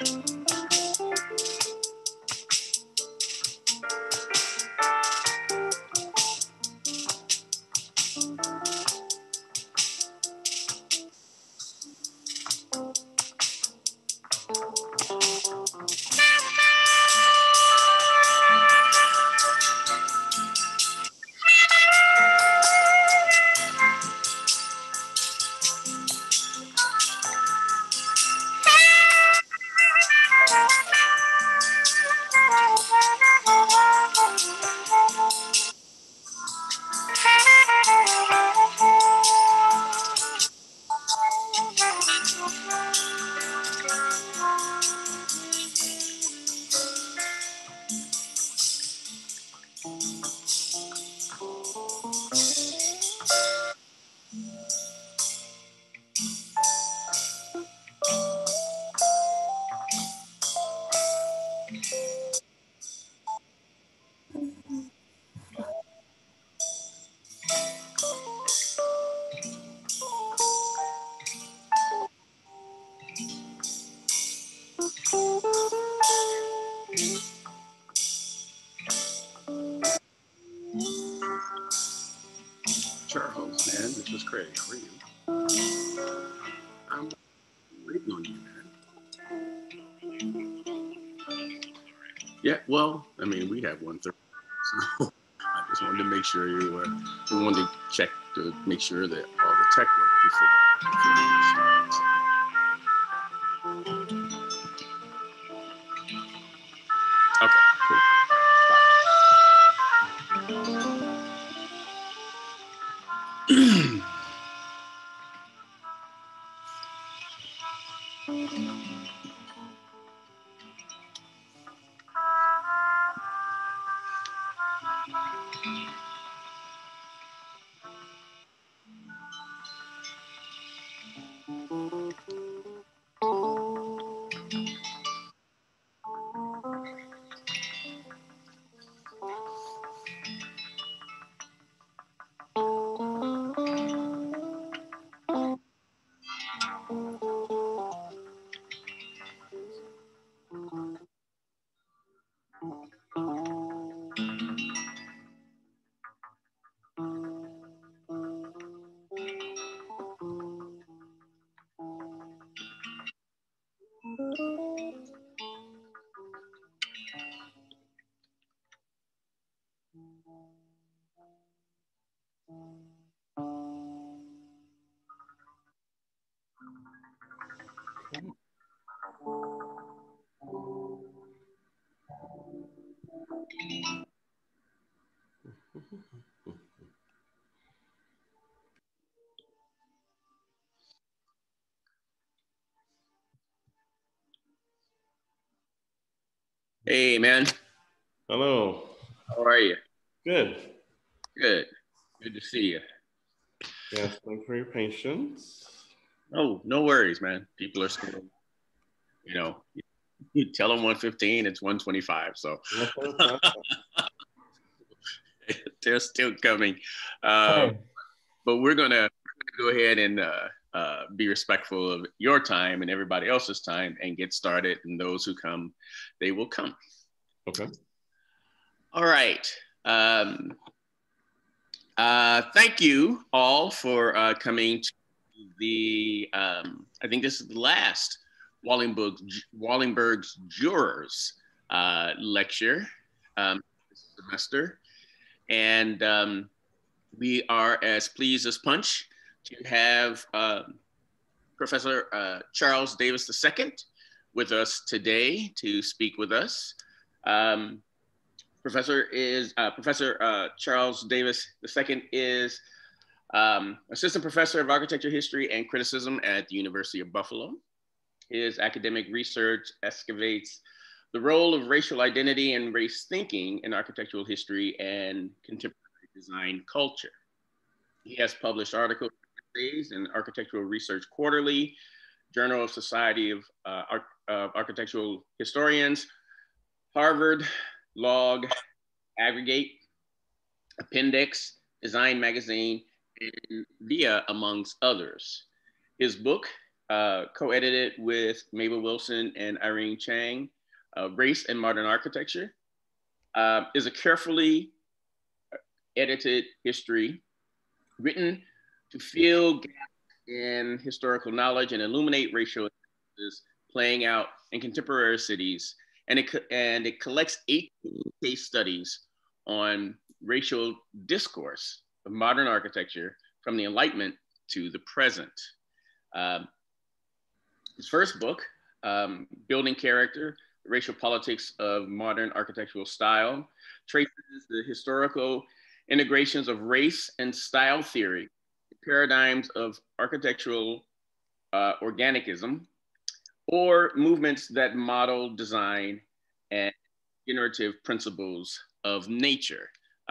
Charles, man, this is Craig. How are you? I'm waiting on you, man. Yeah, well, I mean, we have 1:30, so I just wanted to make sure you were. We wanted to check to make sure that all the tech worked before we started. Okay, cool. Hey, man. Hello. How are you? Good. Good. Good to see you. Yes, thanks for your patience. Oh, no worries, man. People are still, you know, you tell them 1:15, it's 1:25. So they're still coming. But we're going to go ahead and be respectful of your time and everybody else's time and get started. And those who come, they will come. Okay. All right. Thank you all for coming to the, I think this is the last Wallingberg's Jurors lecture this semester. And we are as pleased as punch to have Professor Charles Davis II with us today to speak with us. Professor Charles Davis II is Assistant Professor of Architecture History and Criticism at the University of Buffalo. His academic research excavates the role of racial identity and race thinking in architectural history and contemporary design culture. He has published articles in Architectural Research Quarterly, Journal of Society of Architectural Historians, Harvard, Log, Aggregate, Appendix, Design Magazine, and VIA, amongst others. His book, co-edited with Mabel Wilson and Irene Chang, Race and Modern Architecture, is a carefully edited history written to fill gaps in historical knowledge and illuminate racial injustices playing out in contemporary cities. And it collects 18 case studies on racial discourse of modern architecture from the Enlightenment to the present. His first book, Building Character, The Racial Politics of Modern Architectural Style, traces the historical integrations of race and style theory, paradigms of architectural organicism, or movements that model design and generative principles of nature.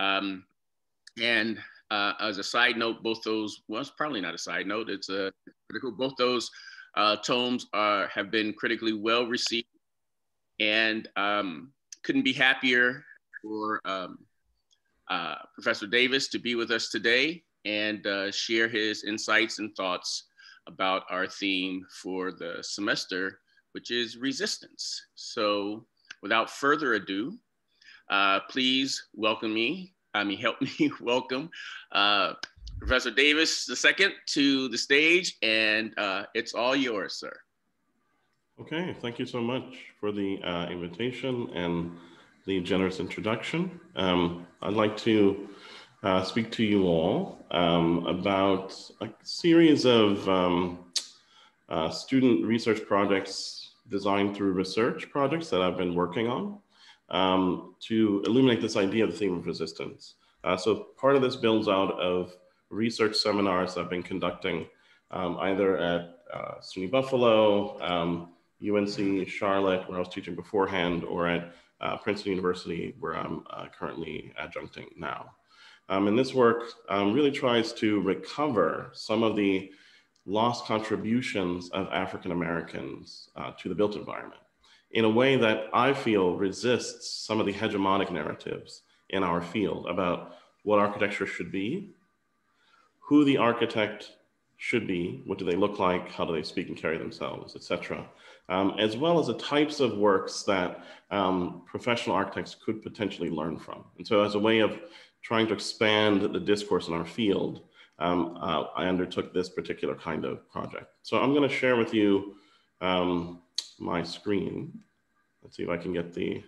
As a side note, both those, well, it's probably not a side note, it's critical. Both those tomes have been critically well received, and couldn't be happier for Professor Davis to be with us today and share his insights and thoughts about our theme for the semester, which is resistance. So without further ado, please help me welcome Professor Davis II to the stage, and it's all yours, sir. Okay, thank you so much for the invitation and the generous introduction. I'd like to speak to you all about a series of student research projects designed through research projects that I've been working on to illuminate this idea of the theme of resistance. So part of this builds out of research seminars I've been conducting either at SUNY Buffalo, UNC Charlotte, where I was teaching beforehand, or at Princeton University, where I'm currently adjuncting now. And this work really tries to recover some of the lost contributions of African Americans to the built environment in a way that I feel resists some of the hegemonic narratives in our field about what architecture should be, who the architect should be, what do they look like, how do they speak and carry themselves, etc., as well as the types of works that professional architects could potentially learn from. And so as a way of trying to expand the discourse in our field, I undertook this particular kind of project. So I'm going to share with you my screen. Let's see if I can get the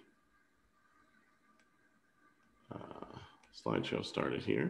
slideshow started here.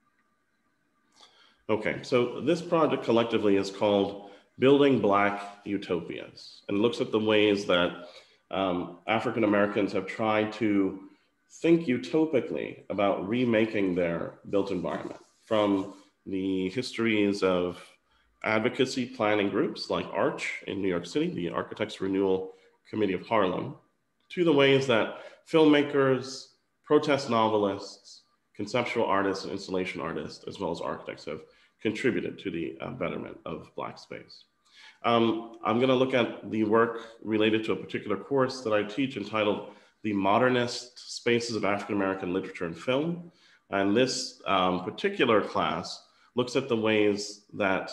Okay, so this project collectively is called Building Black Utopias, and looks at the ways that African Americans have tried to think utopically about remaking their built environment, from the histories of advocacy planning groups like ARCH in New York City, the Architects Renewal Committee of Harlem, to the ways that filmmakers, protest novelists, conceptual artists, and installation artists, as well as architects, have contributed to the betterment of Black space. I'm going to look at the work related to a particular course that I teach entitled The Modernist Spaces of African American Literature and Film. And this particular class looks at the ways that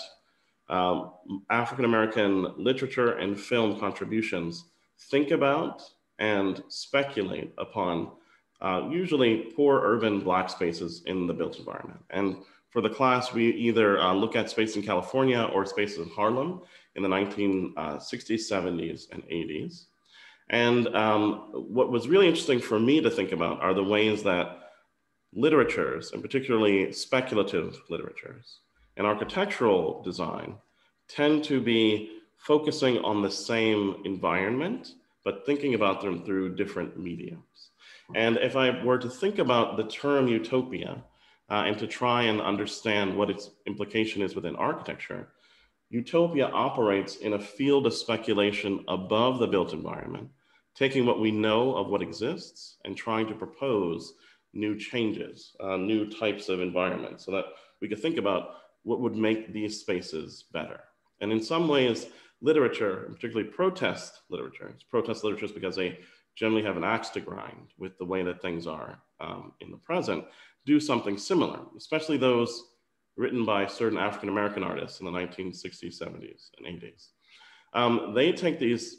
African American literature and film contributions think about and speculate upon usually poor urban Black spaces in the built environment. And for the class, we either look at space in California or spaces in Harlem in the 1960s, 70s, and 80s. And what was really interesting for me to think about are the ways that literatures, and particularly speculative literatures, and architectural design tend to be focusing on the same environment, but thinking about them through different mediums. And if I were to think about the term utopia, and to try and understand what its implication is within architecture, utopia operates in a field of speculation above the built environment, taking what we know of what exists and trying to propose new changes, new types of environments, so that we could think about what would make these spaces better. And in some ways, literature, particularly protest literature because they generally have an axe to grind with the way that things are in the present, do something similar, especially those written by certain African-American artists in the 1960s, 70s, and 80s. They take these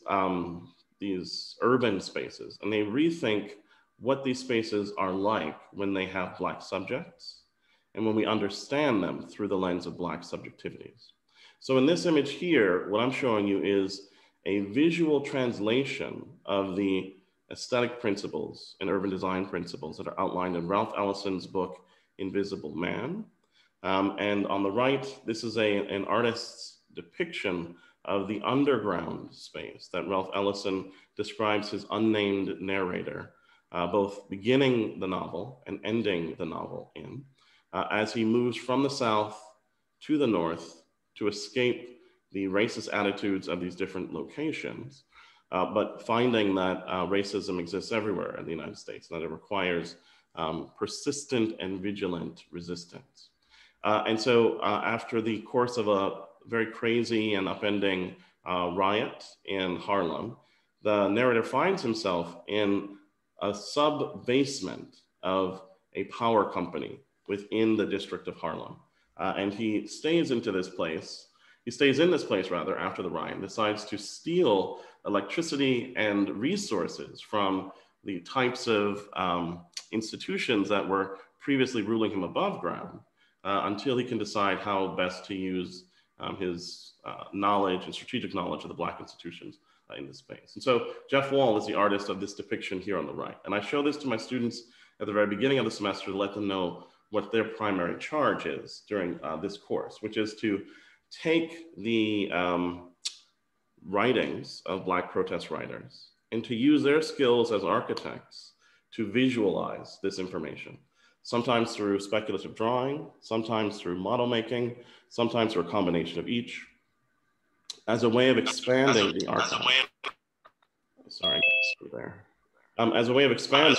urban spaces and they rethink what these spaces are like when they have Black subjects and when we understand them through the lens of Black subjectivities. So in this image here, what I'm showing you is a visual translation of the aesthetic principles and urban design principles that are outlined in Ralph Ellison's book, Invisible Man. And on the right, this is an artist's depiction of the underground space that Ralph Ellison describes his unnamed narrator, both beginning the novel and ending the novel in, as he moves from the South to the North to escape the racist attitudes of these different locations, but finding that racism exists everywhere in the United States, and that it requires persistent and vigilant resistance. And so after the course of a very crazy and upending riot in Harlem, the narrator finds himself in a sub-basement of a power company within the district of Harlem. And he stays in this place rather after the riot, decides to steal electricity and resources from the types of institutions that were previously ruling him above ground until he can decide how best to use his knowledge and strategic knowledge of the Black institutions in this space. And so Jeff Wall is the artist of this depiction here on the right. And I show this to my students at the very beginning of the semester to let them know what their primary charge is during this course, which is to take the writings of Black protest writers and to use their skills as architects to visualize this information, sometimes through speculative drawing, sometimes through model making, sometimes through a combination of each, as a way of expanding the archive. Sorry, there. As a way of expanding.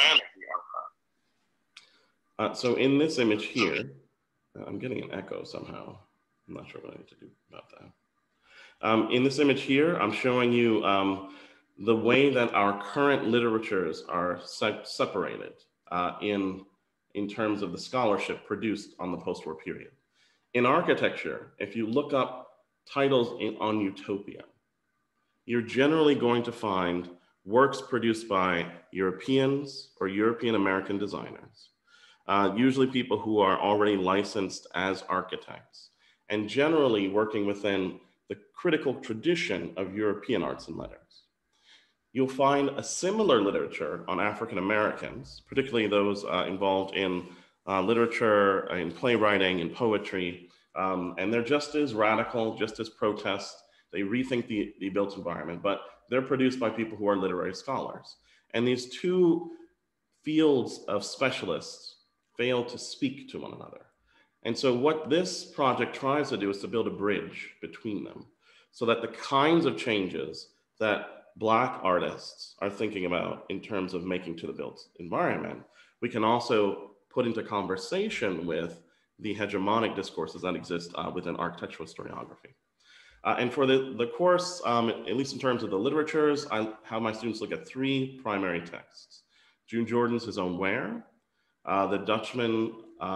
So in this image here, I'm getting an echo somehow. I'm not sure what I need to do about that. In this image here, I'm showing you the way that our current literatures are separated in terms of the scholarship produced on the post-war period. In architecture, if you look up titles on Utopia, you're generally going to find works produced by Europeans or European American designers, usually people who are already licensed as architects, and generally working within the critical tradition of European arts and letters. You'll find a similar literature on African Americans, particularly those involved in literature, in playwriting, in poetry, and they're just as radical, just as protest. They rethink the built environment, but they're produced by people who are literary scholars. And these two fields of specialists fail to speak to one another. And so what this project tries to do is to build a bridge between them so that the kinds of changes that Black artists are thinking about in terms of making to the built environment, we can also put into conversation with the hegemonic discourses that exist within architectural historiography. And for the course, at least in terms of the literatures, I have my students look at three primary texts. June Jordan's His Own Where, The Dutchman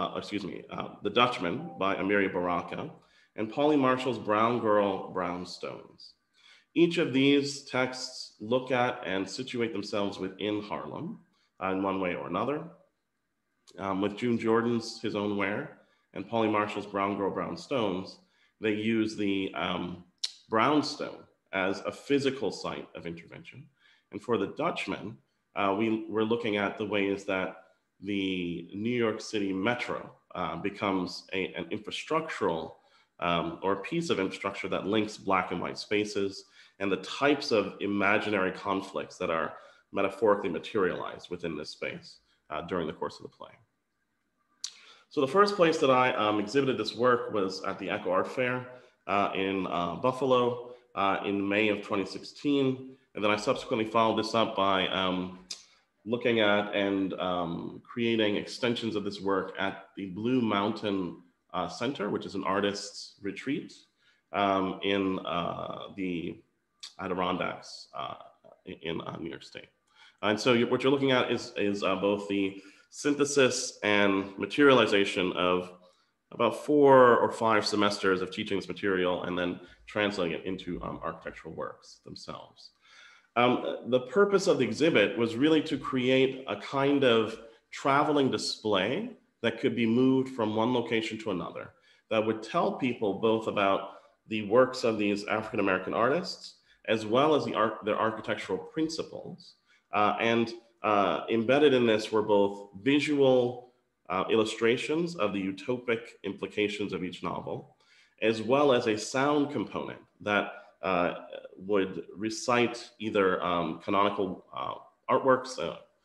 by Amiri Baraka, and Polly Marshall's Brown Girl, Brown Stones. Each of these texts look at and situate themselves within Harlem in one way or another. With June Jordan's His Own Where and Polly Marshall's Brown Girl, Brown Stones, they use the brownstone as a physical site of intervention. And for the Dutchman, we're looking at the ways that the New York City Metro becomes an infrastructural or a piece of infrastructure that links Black and white spaces and the types of imaginary conflicts that are metaphorically materialized within this space during the course of the play. So the first place that I exhibited this work was at the Echo Art Fair in Buffalo in May of 2016. And then I subsequently followed this up by looking at and creating extensions of this work at the Blue Mountain Center, which is an artist's retreat in the Adirondacks in New York State. And so what you're looking at is both the synthesis and materialization of about 4 or 5 semesters of teaching this material and then translating it into architectural works themselves. The purpose of the exhibit was really to create a kind of traveling display that could be moved from one location to another, that would tell people both about the works of these African-American artists, as well as their architectural principles. Embedded in this were both visual illustrations of the utopic implications of each novel, as well as a sound component that would recite either canonical artworks,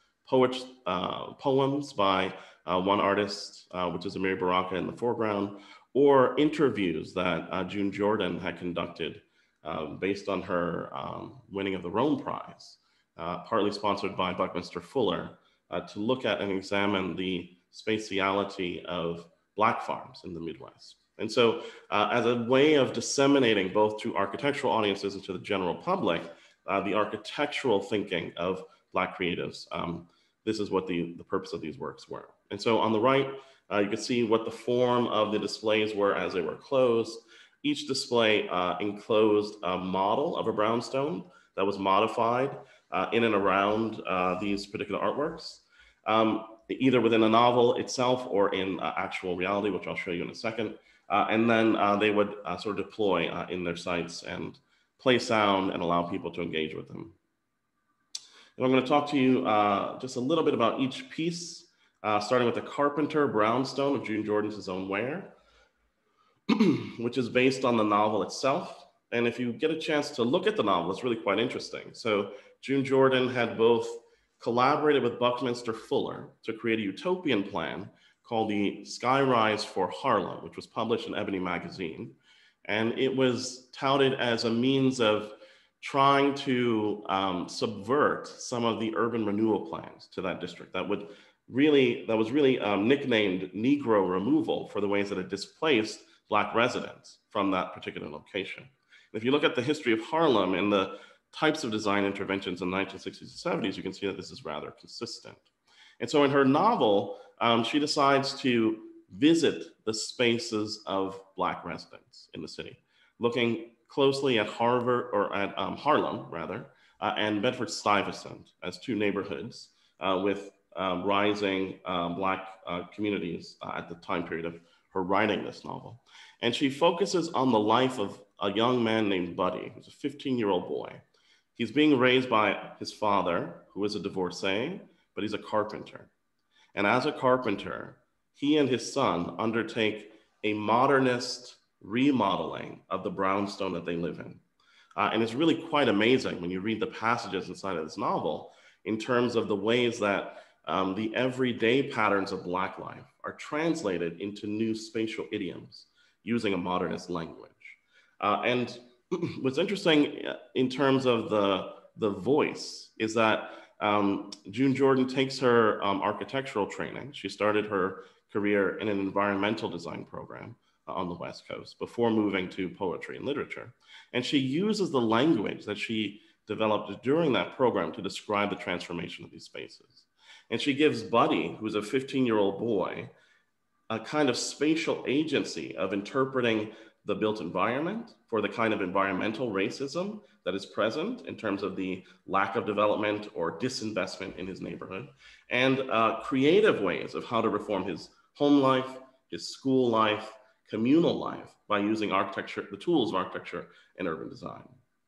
poems by one artist, which is Amiri Baraka in the foreground, or interviews that June Jordan had conducted based on her winning of the Rome Prize, partly sponsored by Buckminster Fuller, to look at and examine the spatiality of Black farms in the Midwest. And so as a way of disseminating both to architectural audiences and to the general public, the architectural thinking of Black creatives, this is what the purpose of these works were. And so on the right, you can see what the form of the displays were as they were closed. Each display enclosed a model of a brownstone that was modified in and around these particular artworks, either within a novel itself or in actual reality, which I'll show you in a second. And then they would sort of deploy in their sites and play sound and allow people to engage with them. And I'm going to talk to you just a little bit about each piece, starting with the Carpenter brownstone of June Jordan's Own Ware, which is based on the novel itself. And if you get a chance to look at the novel, it's really quite interesting. So June Jordan had both collaborated with Buckminster Fuller to create a utopian plan called the Skyrise for Harlem, which was published in Ebony magazine. And it was touted as a means of trying to subvert some of the urban renewal plans to that district that was really nicknamed Negro removal for the ways that it displaced Black residents from that particular location. If you look at the history of Harlem and the types of design interventions in the 1960s and 70s, you can see that this is rather consistent. And so in her novel, she decides to visit the spaces of Black residents in the city, looking closely at Harlem, and Bedford-Stuyvesant as two neighborhoods with rising Black communities at the time period of her writing this novel. And she focuses on the life of a young man named Buddy, who's a 15-year-old boy. He's being raised by his father, who is a divorcee, but he's a carpenter. And as a carpenter, he and his son undertake a modernist remodeling of the brownstone that they live in. And it's really quite amazing when you read the passages inside of this novel in terms of the ways that the everyday patterns of Black life are translated into new spatial idioms using a modernist language. And what's interesting in terms of the voice is that June Jordan takes her architectural training. She started her career in an environmental design program on the West Coast before moving to poetry and literature. And she uses the language that she developed during that program to describe the transformation of these spaces. And she gives Buddy, who's a 15-year-old boy, a kind of spatial agency of interpreting the built environment for the kind of environmental racism that is present in terms of the lack of development or disinvestment in his neighborhood, and creative ways of how to reform his home life, his school life, communal life by using architecture, the tools of architecture and urban design.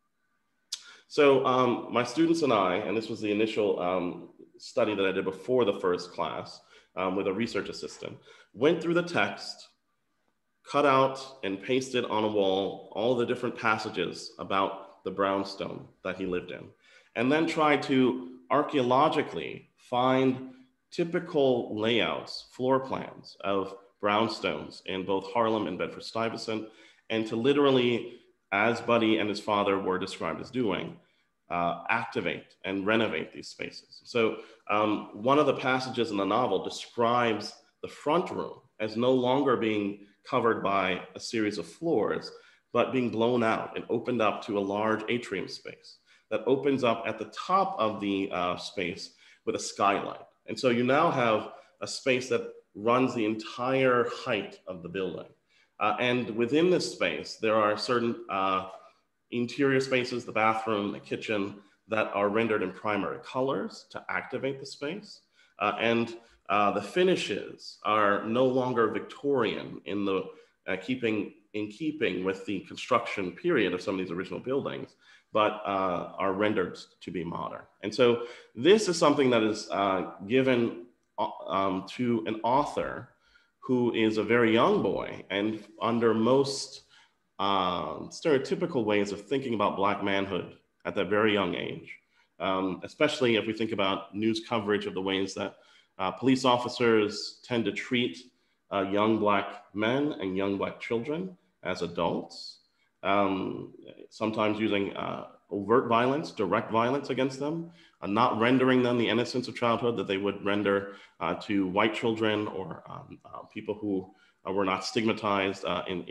So my students and I, and this was the initial study that I did before the first class with a research assistant, went through the text, cut out and pasted on a wall all the different passages about the brownstone that he lived in, and then tried to archaeologically find typical layouts, floor plans of brownstones in both Harlem and Bedford-Stuyvesant, and to literally, as Buddy and his father were described as doing, activate and renovate these spaces. So one of the passages in the novel describes the front room as no longer being covered by a series of floors, but being blown out and opened up to a large atrium space that opens up at the top of the space with a skylight. And so you now have a space that runs the entire height of the building. And within this space, there are certain interior spaces, the bathroom, the kitchen, that are rendered in primary colors to activate the space. And the finishes are no longer Victorian in the keeping with the construction period of some of these original buildings, but are rendered to be modern. And so this is something that is given to an author who is a very young boy, and under most stereotypical ways of thinking about Black manhood at that very young age, especially if we think about news coverage of the ways that police officers tend to treat young Black men and young Black children as adults, sometimes using overt violence, direct violence against them, not rendering them the innocence of childhood that they would render to white children or people who were not stigmatized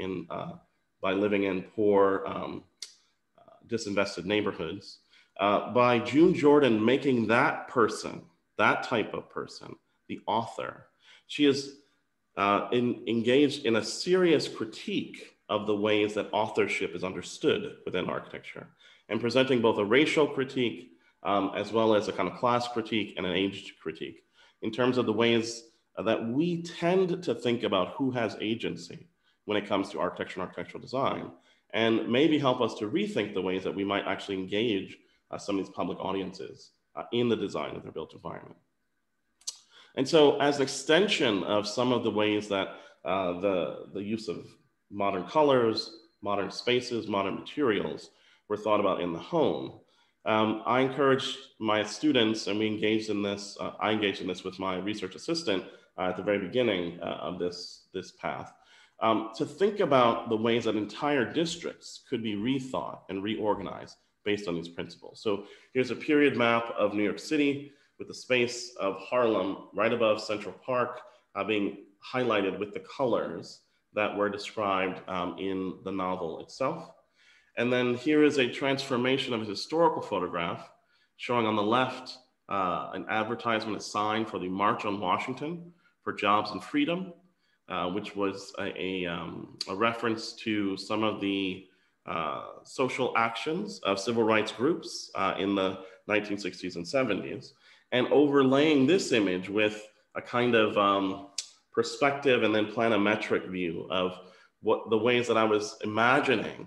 by living in poor, disinvested neighborhoods. By June Jordan making that person, that type of person, the author, she is engaged in a serious critique of the ways that authorship is understood within architecture, and presenting both a racial critique as well as a kind of class critique and an age critique in terms of the ways that we tend to think about who has agency when it comes to architecture and architectural design, and maybe help us to rethink the ways that we might actually engage some of these public audiences in the design of their built environment. And so as an extension of some of the ways that the use of modern colors, modern spaces, modern materials were thought about in the home, I encourage my students, and we engaged in this, I engaged in this with my research assistant at the very beginning of this path, to think about the ways that entire districts could be rethought and reorganized based on these principles. So here's a period map of New York City with the space of Harlem right above Central Park being highlighted with the colors that were described in the novel itself. And then here is a transformation of a historical photograph showing on the left an advertisement, a sign for the March on Washington for Jobs and Freedom, which was a reference to some of the social actions of civil rights groups in the 1960s and 70s, and overlaying this image with a kind of perspective and then planimetric view of what the ways that I was imagining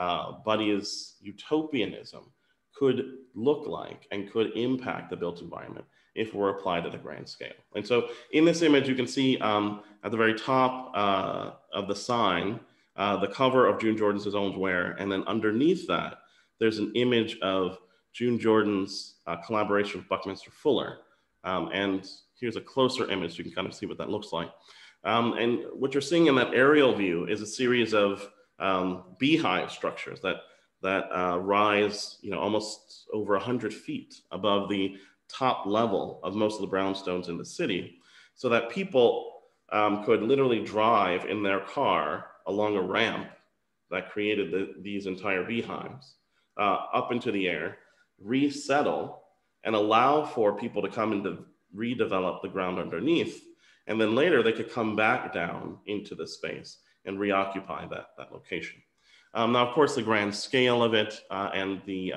Buddy's utopianism could look like and could impact the built environment if we're applied at a grand scale. And so in this image, you can see at the very top of the sign, the cover of June Jordan's His Own Wear, and then underneath that, there's an image of June Jordan's collaboration with Buckminster Fuller. And here's a closer image, so you can kind of see what that looks like. And what you're seeing in that aerial view is a series of beehive structures that rise, almost over 100 feet above the top level of most of the brownstones in the city, so that people could literally drive in their car along a ramp that created these entire beehives up into the air, resettle, and allow for people to come and redevelop the ground underneath. And then later they could come back down into the space and reoccupy that location. Now, of course, the grand scale of it and the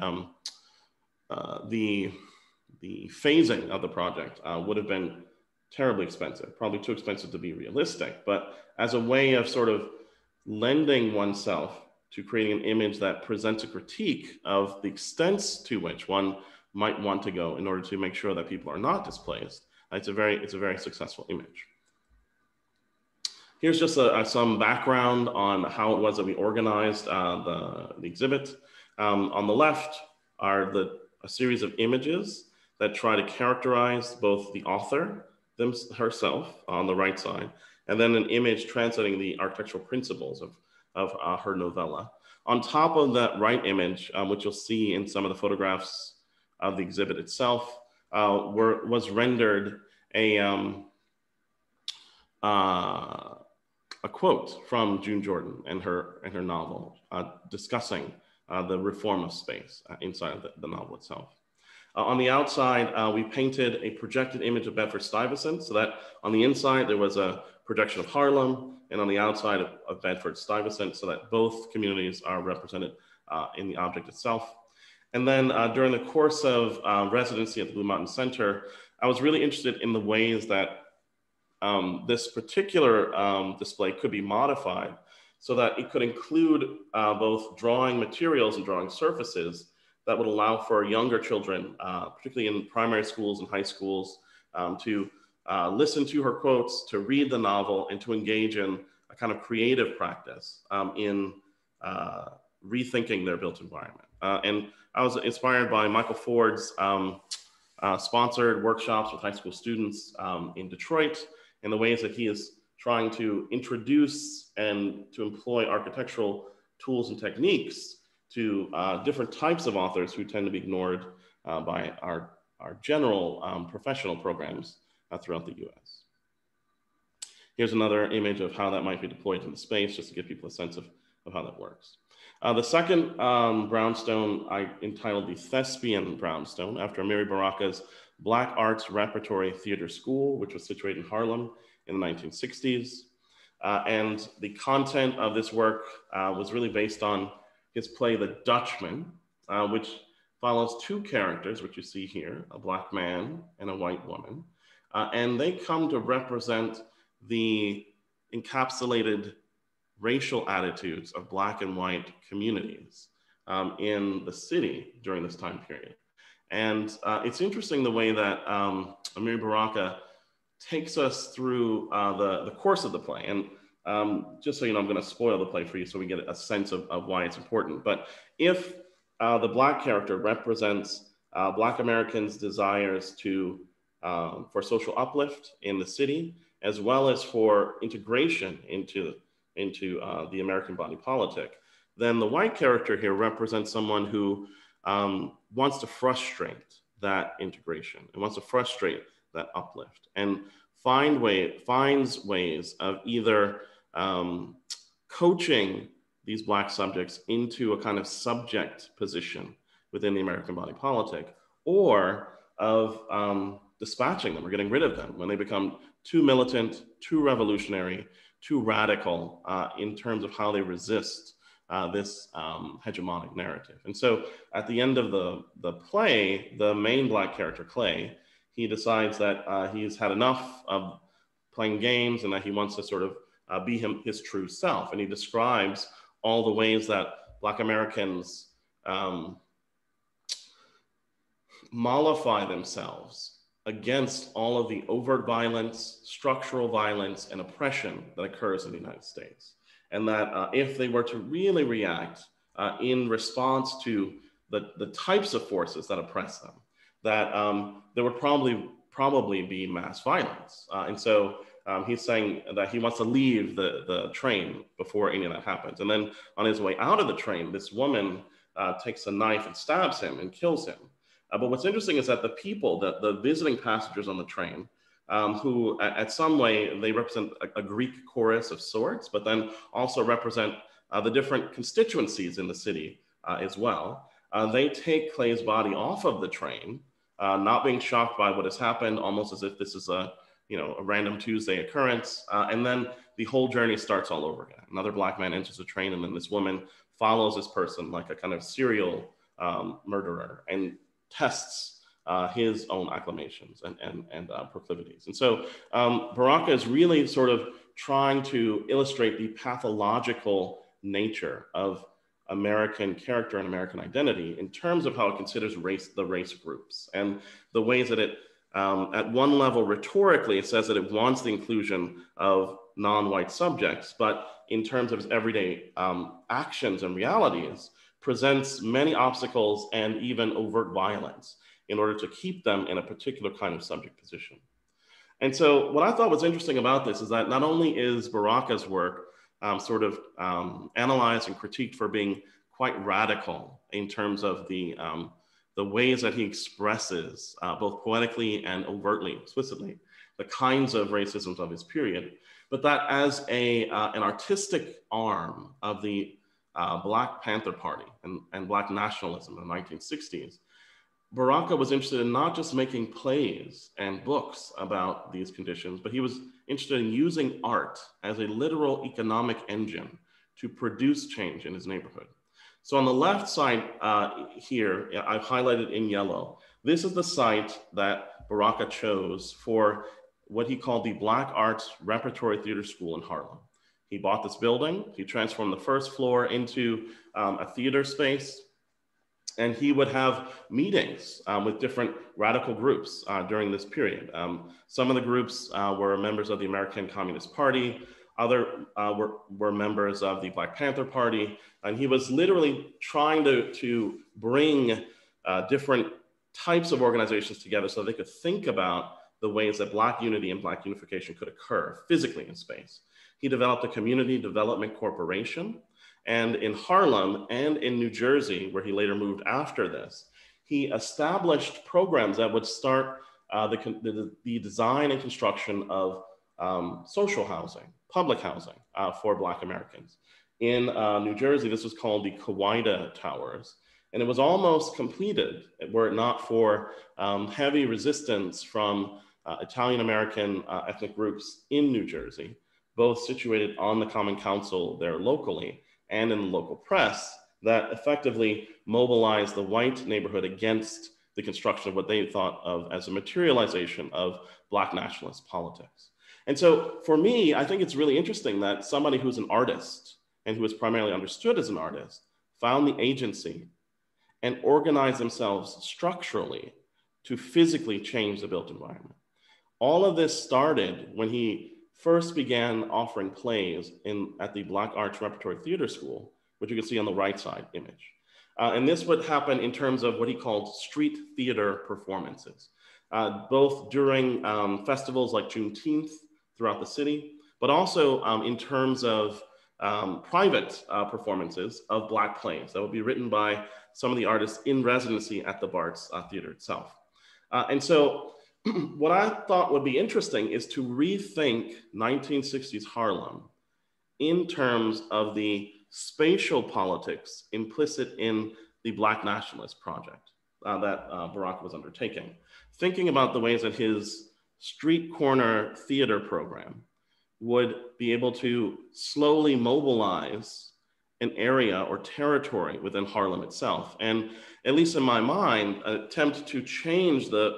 phasing of the project would have been terribly expensive, probably too expensive to be realistic, but as a way of sort of lending oneself to creating an image that presents a critique of the extents to which one might want to go in order to make sure that people are not displaced, it's a very successful image. Here's just some background on how it was that we organized the exhibit. On the left are a series of images that try to characterize both the author herself on the right side, and then an image translating the architectural principles of her novella. On top of that right image, which you'll see in some of the photographs of the exhibit itself, was rendered a quote from June Jordan and her novel discussing the reform of space inside the novel itself. On the outside, we painted a projected image of Bedford-Stuyvesant, so that on the inside there was a projection of Harlem, and on the outside of Bedford-Stuyvesant, so that both communities are represented in the object itself. And then during the course of residency at the Blue Mountain Center, I was really interested in the ways that this particular display could be modified so that it could include both drawing materials and drawing surfaces that would allow for younger children, particularly in primary schools and high schools, to listen to her quotes, to read the novel, and to engage in a kind of creative practice in rethinking their built environment. And I was inspired by Michael Ford's sponsored workshops with high school students in Detroit, and the ways that he is trying to introduce and to employ architectural tools and techniques to different types of authors who tend to be ignored by our general professional programs throughout the US. Here's another image of how that might be deployed into space, just to give people a sense of how that works. The second brownstone I entitled the Thespian Brownstone, after Amiri Baraka's Black Arts Repertory Theater School, which was situated in Harlem in the 1960s. And the content of this work was really based on his play, The Dutchman, which follows two characters, which you see here, a Black man and a white woman. And they come to represent the encapsulated racial attitudes of Black and white communities in the city during this time period. And it's interesting the way that Amiri Baraka takes us through the course of the play. And just so you know, I'm going to spoil the play for you so we get a sense of why it's important. But if the Black character represents Black Americans' desires to for social uplift in the city, as well as for integration into the American body politic, then the white character here represents someone who wants to frustrate that integration and wants to frustrate that uplift and finds ways of either coaching these Black subjects into a kind of subject position within the American body politic, or of dispatching them or getting rid of them when they become too militant, too revolutionary, too radical in terms of how they resist this hegemonic narrative. And so at the end of the play, the main Black character, Clay, he decides that he's had enough of playing games and that he wants to sort of be his true self. And he describes all the ways that Black Americans mollify themselves against all of the overt violence, structural violence, and oppression that occurs in the United States. And that if they were to really react in response to the types of forces that oppress them, that there would probably be mass violence. And so he's saying that he wants to leave the train before any of that happens. And then on his way out of the train, this woman takes a knife and stabs him and kills him. But what's interesting is that the people, the visiting passengers on the train, who at some way, they represent a Greek chorus of sorts, but then also represent the different constituencies in the city as well. They take Clay's body off of the train, not being shocked by what has happened, almost as if this is a random Tuesday occurrence. And then the whole journey starts all over again. Another Black man enters the train, and then this woman follows this person like a kind of serial murderer and tests his own acclamations and proclivities. And so Baraka is really sort of trying to illustrate the pathological nature of American character and American identity in terms of how it considers the race groups, and the ways that it, at one level rhetorically, it says that it wants the inclusion of non-white subjects, but in terms of its everyday actions and realities, presents many obstacles and even overt violence in order to keep them in a particular kind of subject position. And so what I thought was interesting about this is that not only is Baraka's work sort of analyzed and critiqued for being quite radical in terms of the ways that he expresses, both poetically and overtly, explicitly, the kinds of racisms of his period, but that as an artistic arm of the Black Panther Party and Black nationalism in the 1960s, Baraka was interested in not just making plays and books about these conditions, but he was interested in using art as a literal economic engine to produce change in his neighborhood. So on the left side here, I've highlighted in yellow, this is the site that Baraka chose for what he called the Black Arts Repertory Theater School in Harlem. He bought this building, he transformed the first floor into a theater space, and he would have meetings with different radical groups during this period. Some of the groups were members of the American Communist Party, other were members of the Black Panther Party, and he was literally trying to bring different types of organizations together so they could think about the ways that Black unity and Black unification could occur physically in space. He developed a community development corporation, and in Harlem and in New Jersey, where he later moved after this, he established programs that would start the design and construction of social housing, public housing for Black Americans. In New Jersey, this was called the Kawaida Towers, and it was almost completed were it not for heavy resistance from Italian-American ethnic groups in New Jersey, both situated on the Common Council there locally and in the local press, that effectively mobilized the white neighborhood against the construction of what they thought of as a materialization of Black nationalist politics. And so for me, I think it's really interesting that somebody who's an artist and who is primarily understood as an artist found the agency and organized themselves structurally to physically change the built environment. All of this started when he first began offering plays at the Black Arts Repertory Theater School, which you can see on the right side image. And this would happen in terms of what he called street theater performances, both during festivals like Juneteenth throughout the city, but also in terms of private performances of Black plays that would be written by some of the artists in residency at the Bart's Theater itself. And so what I thought would be interesting is to rethink 1960s Harlem in terms of the spatial politics implicit in the Black nationalist project that Baraka was undertaking. Thinking about the ways that his street corner theater program would be able to slowly mobilize an area or territory within Harlem itself. And at least in my mind, attempt to change the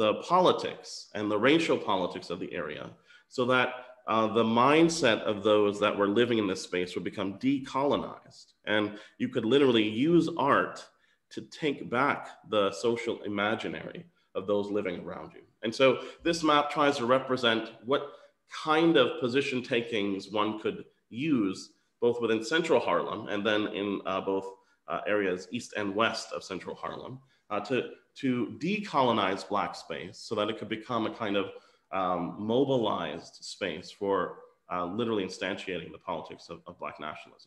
politics and the racial politics of the area so that the mindset of those that were living in this space would become decolonized. And you could literally use art to take back the social imaginary of those living around you. And so this map tries to represent what kind of position takings one could use both within central Harlem and then in both areas east and west of central Harlem to decolonize Black space so that it could become a kind of mobilized space for literally instantiating the politics of Black nationalism.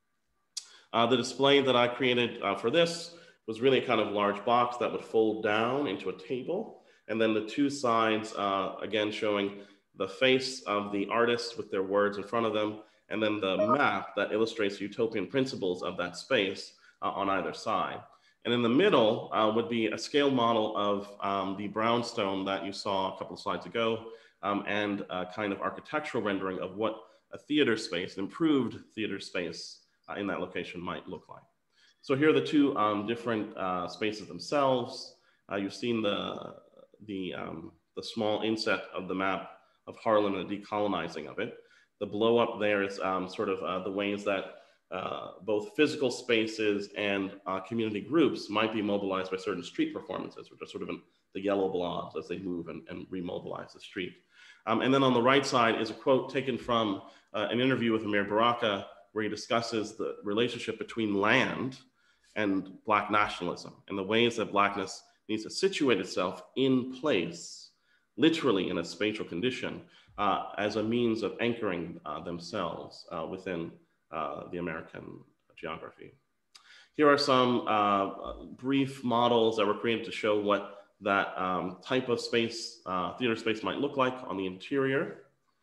The display that I created for this was really a kind of large box that would fold down into a table. And then the two sides, again, showing the face of the artist with their words in front of them, and then the map that illustrates utopian principles of that space on either side. And in the middle would be a scale model of the brownstone that you saw a couple of slides ago, and a kind of architectural rendering of what a theater space, an improved theater space in that location might look like. So here are the two different spaces themselves. You've seen the small inset of the map of Harlem and the decolonizing of it. The blow up there is sort of the ways that both physical spaces and community groups might be mobilized by certain street performances, which are sort of in the yellow blobs as they move and remobilize the street. And then on the right side is a quote taken from an interview with Amir Baraka, where he discusses the relationship between land and Black nationalism and the ways that Blackness needs to situate itself in place, literally in a spatial condition, as a means of anchoring themselves within the American geography. Here are some brief models that were created to show what that type of space, theater space might look like on the interior,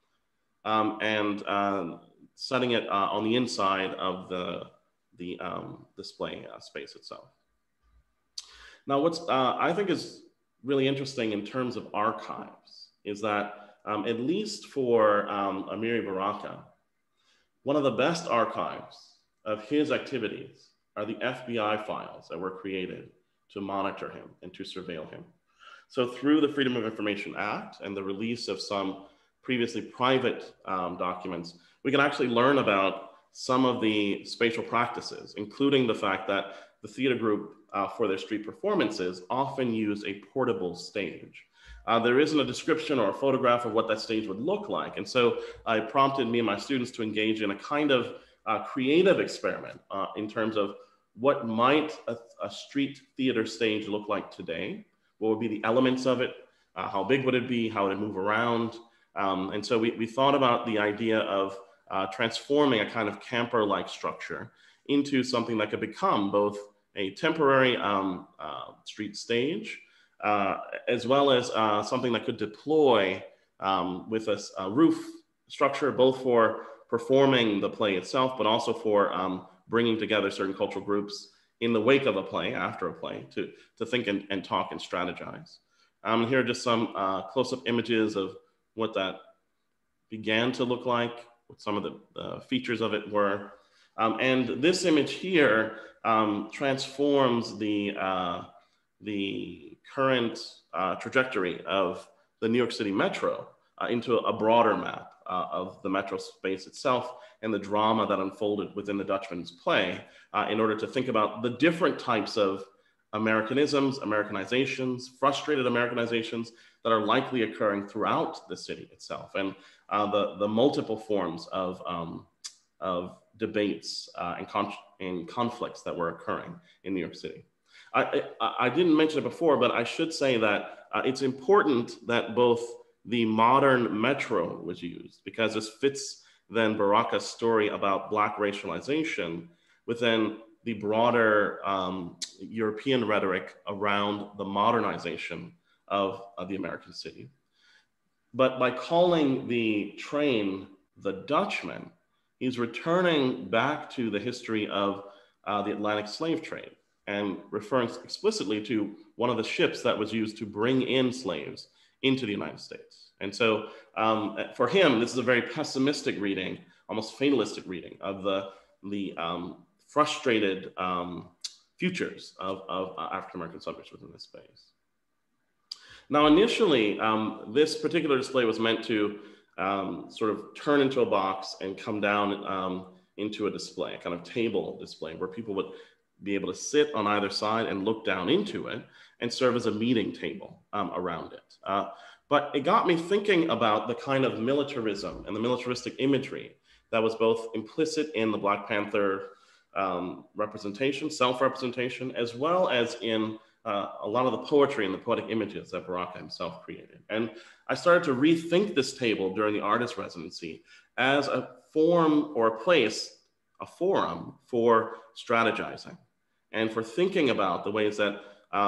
and setting it on the inside of the display space itself. Now, what's I think is really interesting in terms of archives is that at least for Amiri Baraka, one of the best archives of his activities are the FBI files that were created to monitor him and to surveil him. So through the Freedom of Information Act and the release of some previously private documents, we can actually learn about some of the spatial practices, including the fact that the theater group for their street performances often use a portable stage. There isn't a description or a photograph of what that stage would look like. And so I prompted me and my students to engage in a kind of creative experiment in terms of what might a street theater stage look like today? What would be the elements of it? How big would it be? How would it move around? And so we thought about the idea of transforming a kind of camper-like structure into something that could become both a temporary street stage, as well as something that could deploy with a roof structure, both for performing the play itself, but also for bringing together certain cultural groups in the wake of a play, after a play, to think and talk and strategize. Here are just some close-up images of what that began to look like, what some of the features of it were. And this image here transforms the current trajectory of the New York City Metro into a broader map of the metro space itself and the drama that unfolded within the Dutchman's play in order to think about the different types of Americanisms, Americanizations, frustrated Americanizations that are likely occurring throughout the city itself, and the multiple forms of debates and conflicts that were occurring in New York City. I didn't mention it before, but I should say that it's important that both the modern metro was used, because this fits then Baraka's story about Black racialization within the broader European rhetoric around the modernization of the American city. But by calling the train the Dutchman, he's returning back to the history of the Atlantic slave trade and referring explicitly to one of the ships that was used to bring in slaves into the United States. And so for him, this is a very pessimistic reading, almost fatalistic reading of the frustrated futures of African-American subjects within this space. Now, initially, this particular display was meant to sort of turn into a box and come down into a display, a kind of table display, where people would be able to sit on either side and look down into it and serve as a meeting table around it. But it got me thinking about the kind of militarism and the militaristic imagery that was both implicit in the Black Panther representation, self-representation, as well as in a lot of the poetry and the poetic images that Baraka himself created. And I started to rethink this table during the artist residency as a form or a place, a forum for strategizing and for thinking about the ways that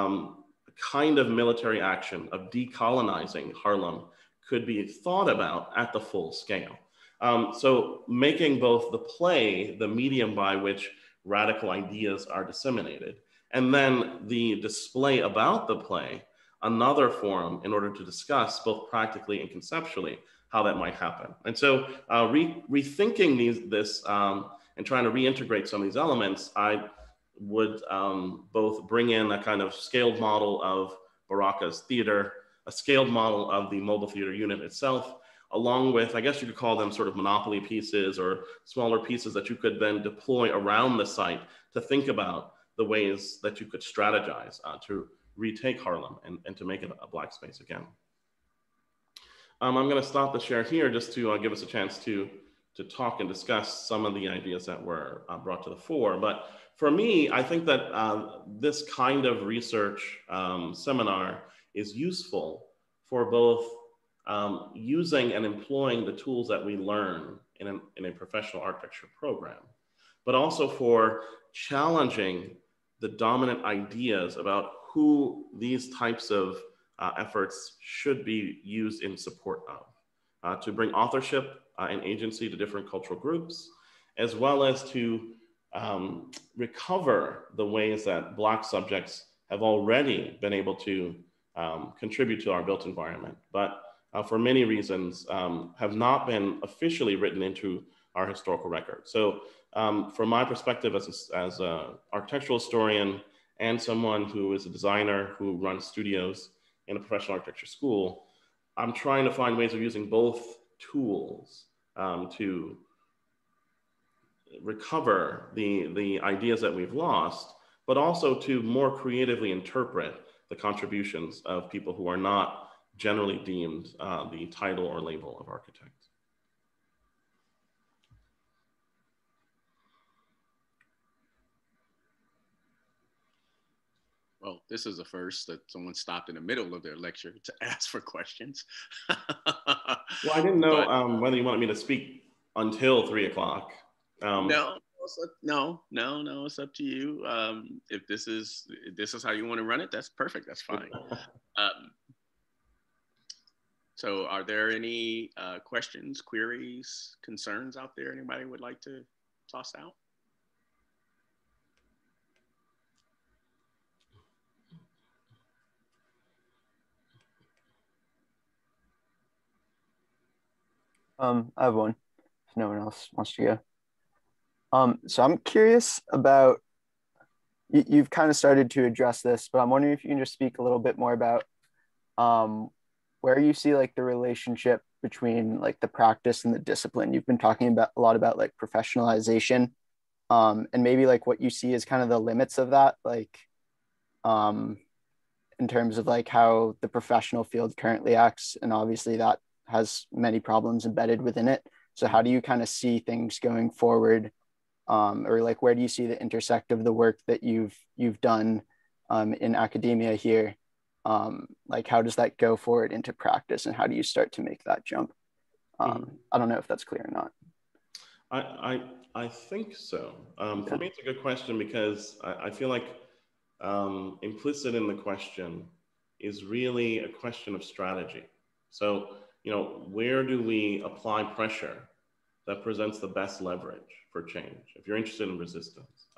kind of military action of decolonizing Harlem could be thought about at the full scale. So making both the play the medium by which radical ideas are disseminated, and then the display about the play, another forum in order to discuss both practically and conceptually how that might happen. And so rethinking this and trying to reintegrate some of these elements, I would both bring in a kind of scaled model of Baraka's theater, a scaled model of the mobile theater unit itself, along with, I guess you could call them sort of monopoly pieces or smaller pieces that you could then deploy around the site to think about the ways that you could strategize to retake Harlem and to make it a Black space again. I'm gonna stop the share here just to give us a chance to talk and discuss some of the ideas that were brought to the fore. But for me, I think that this kind of research seminar is useful for both using and employing the tools that we learn in a professional architecture program, but also for challenging the dominant ideas about who these types of efforts should be used in support of, to bring authorship and agency to different cultural groups, as well as to recover the ways that Black subjects have already been able to contribute to our built environment, but for many reasons have not been officially written into our historical record. So from my perspective as an architectural historian and someone who is a designer who runs studios in a professional architecture school, I'm trying to find ways of using both tools to recover the ideas that we've lost, but also to more creatively interpret the contributions of people who are not generally deemed the title or label of architect. Well, this is the first that someone stopped in the middle of their lecture to ask for questions. Well, I didn't know whether you wanted me to speak until 3 o'clock. No, it's up to you. If this is how you want to run it, that's perfect. That's fine. So are there any questions, queries, concerns out there anybody would like to toss out? I have one, if no one else wants to go. So I'm curious about, you've kind of started to address this, but I'm wondering if you can just speak a little bit more about where you see like the relationship between like the practice and the discipline. You've been talking about a lot about like professionalization, and maybe like what you see as kind of the limits of that, like in terms of like how the professional field currently acts, and obviously that has many problems embedded within it. So how do you kind of see things going forward, or like where do you see the intersect of the work that you've done in academia here? Like how does that go forward into practice, and how do you start to make that jump? I don't know if that's clear or not. I think so. For me, it's a good question because I feel like implicit in the question is really a question of strategy. So, you know, where do we apply pressure that presents the best leverage for change, if you're interested in resistance?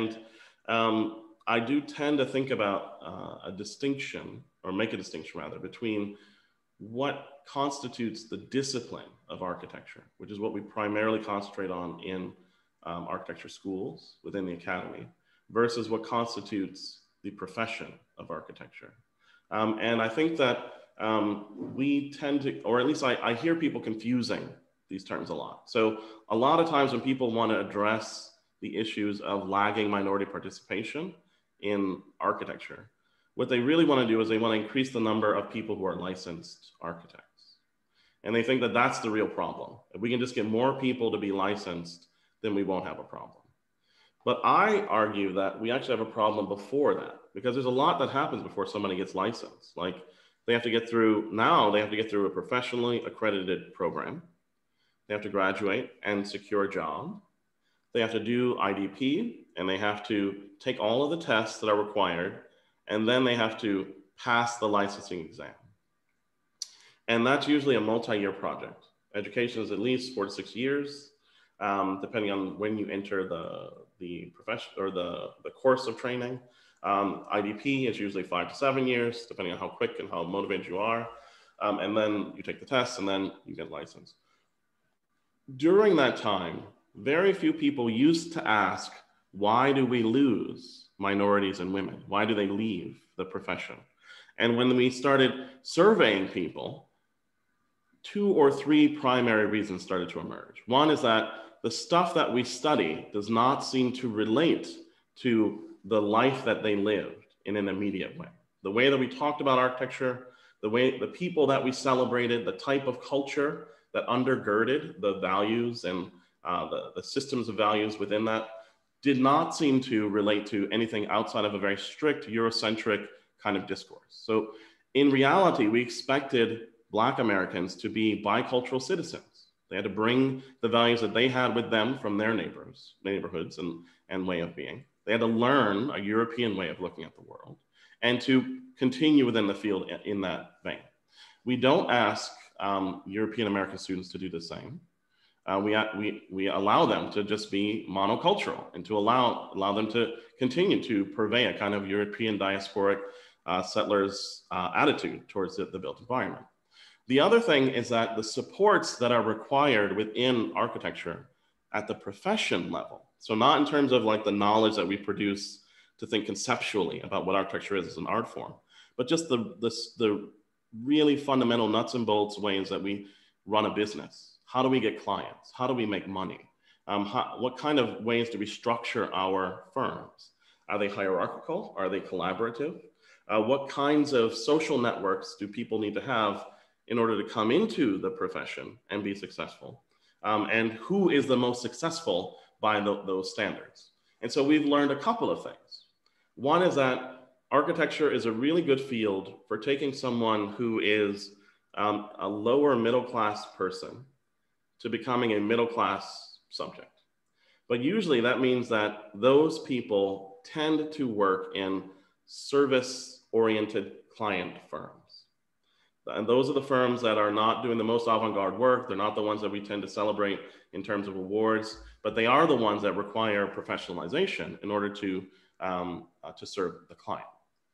I do tend to think about a distinction, or make a distinction rather, between what constitutes the discipline of architecture, which is what we primarily concentrate on in architecture schools within the academy, versus what constitutes the profession of architecture. And I think that we tend to, or at least I hear people confusing these terms a lot. So a lot of times when people want to address the issues of lagging minority participation in architecture, what they really want to do is they want to increase the number of people who are licensed architects. And they think that that's the real problem. If we can just get more people to be licensed, then we won't have a problem. But I argue that we actually have a problem before that, because there's a lot that happens before somebody gets licensed. Like they have to get through a professionally accredited program. They have to graduate and secure a job. They have to do IDP, and they have to take all of the tests that are required, and then they have to pass the licensing exam. And that's usually a multi-year project. Education is at least 4 to 6 years, depending on when you enter the profession or the course of training. IDP is usually 5 to 7 years, depending on how quick and how motivated you are. And then you take the test, and then you get licensed. During that time, very few people used to ask, why do we lose minorities and women? Why do they leave the profession? And when we started surveying people, 2 or 3 primary reasons started to emerge. One is that the stuff that we study does not seem to relate to the life that they lived in an immediate way. The way that we talked about architecture, the people that we celebrated, the type of culture that undergirded the values and the systems of values within that did not seem to relate to anything outside of a very strict Eurocentric kind of discourse. So in reality, we expected Black Americans to be bicultural citizens. They had to bring the values that they had with them from their neighborhoods and way of being. They had to learn a European way of looking at the world and to continue within the field in that vein. We don't ask European American students to do the same. we allow them to just be monocultural and to allow them to continue to purvey a kind of European diasporic settlers attitude towards the built environment. The other thing is that the supports that are required within architecture at the profession level, so not in terms of like the knowledge that we produce to think conceptually about what architecture is as an art form, but just the really fundamental nuts and bolts ways that we run a business. How do we get clients? How do we make money? What kind of ways do we structure our firms? Are they hierarchical? Are they collaborative? What kinds of social networks do people need to have in order to come into the profession and be successful? And who is the most successful by those standards? And so we've learned a couple of things. One is that architecture is a really good field for taking someone who is a lower middle class person to becoming a middle class subject. But usually that means that those people tend to work in service-oriented client firms. And those are the firms that are not doing the most avant-garde work. They're not the ones that we tend to celebrate in terms of awards, but they are the ones that require professionalization in order to serve the client.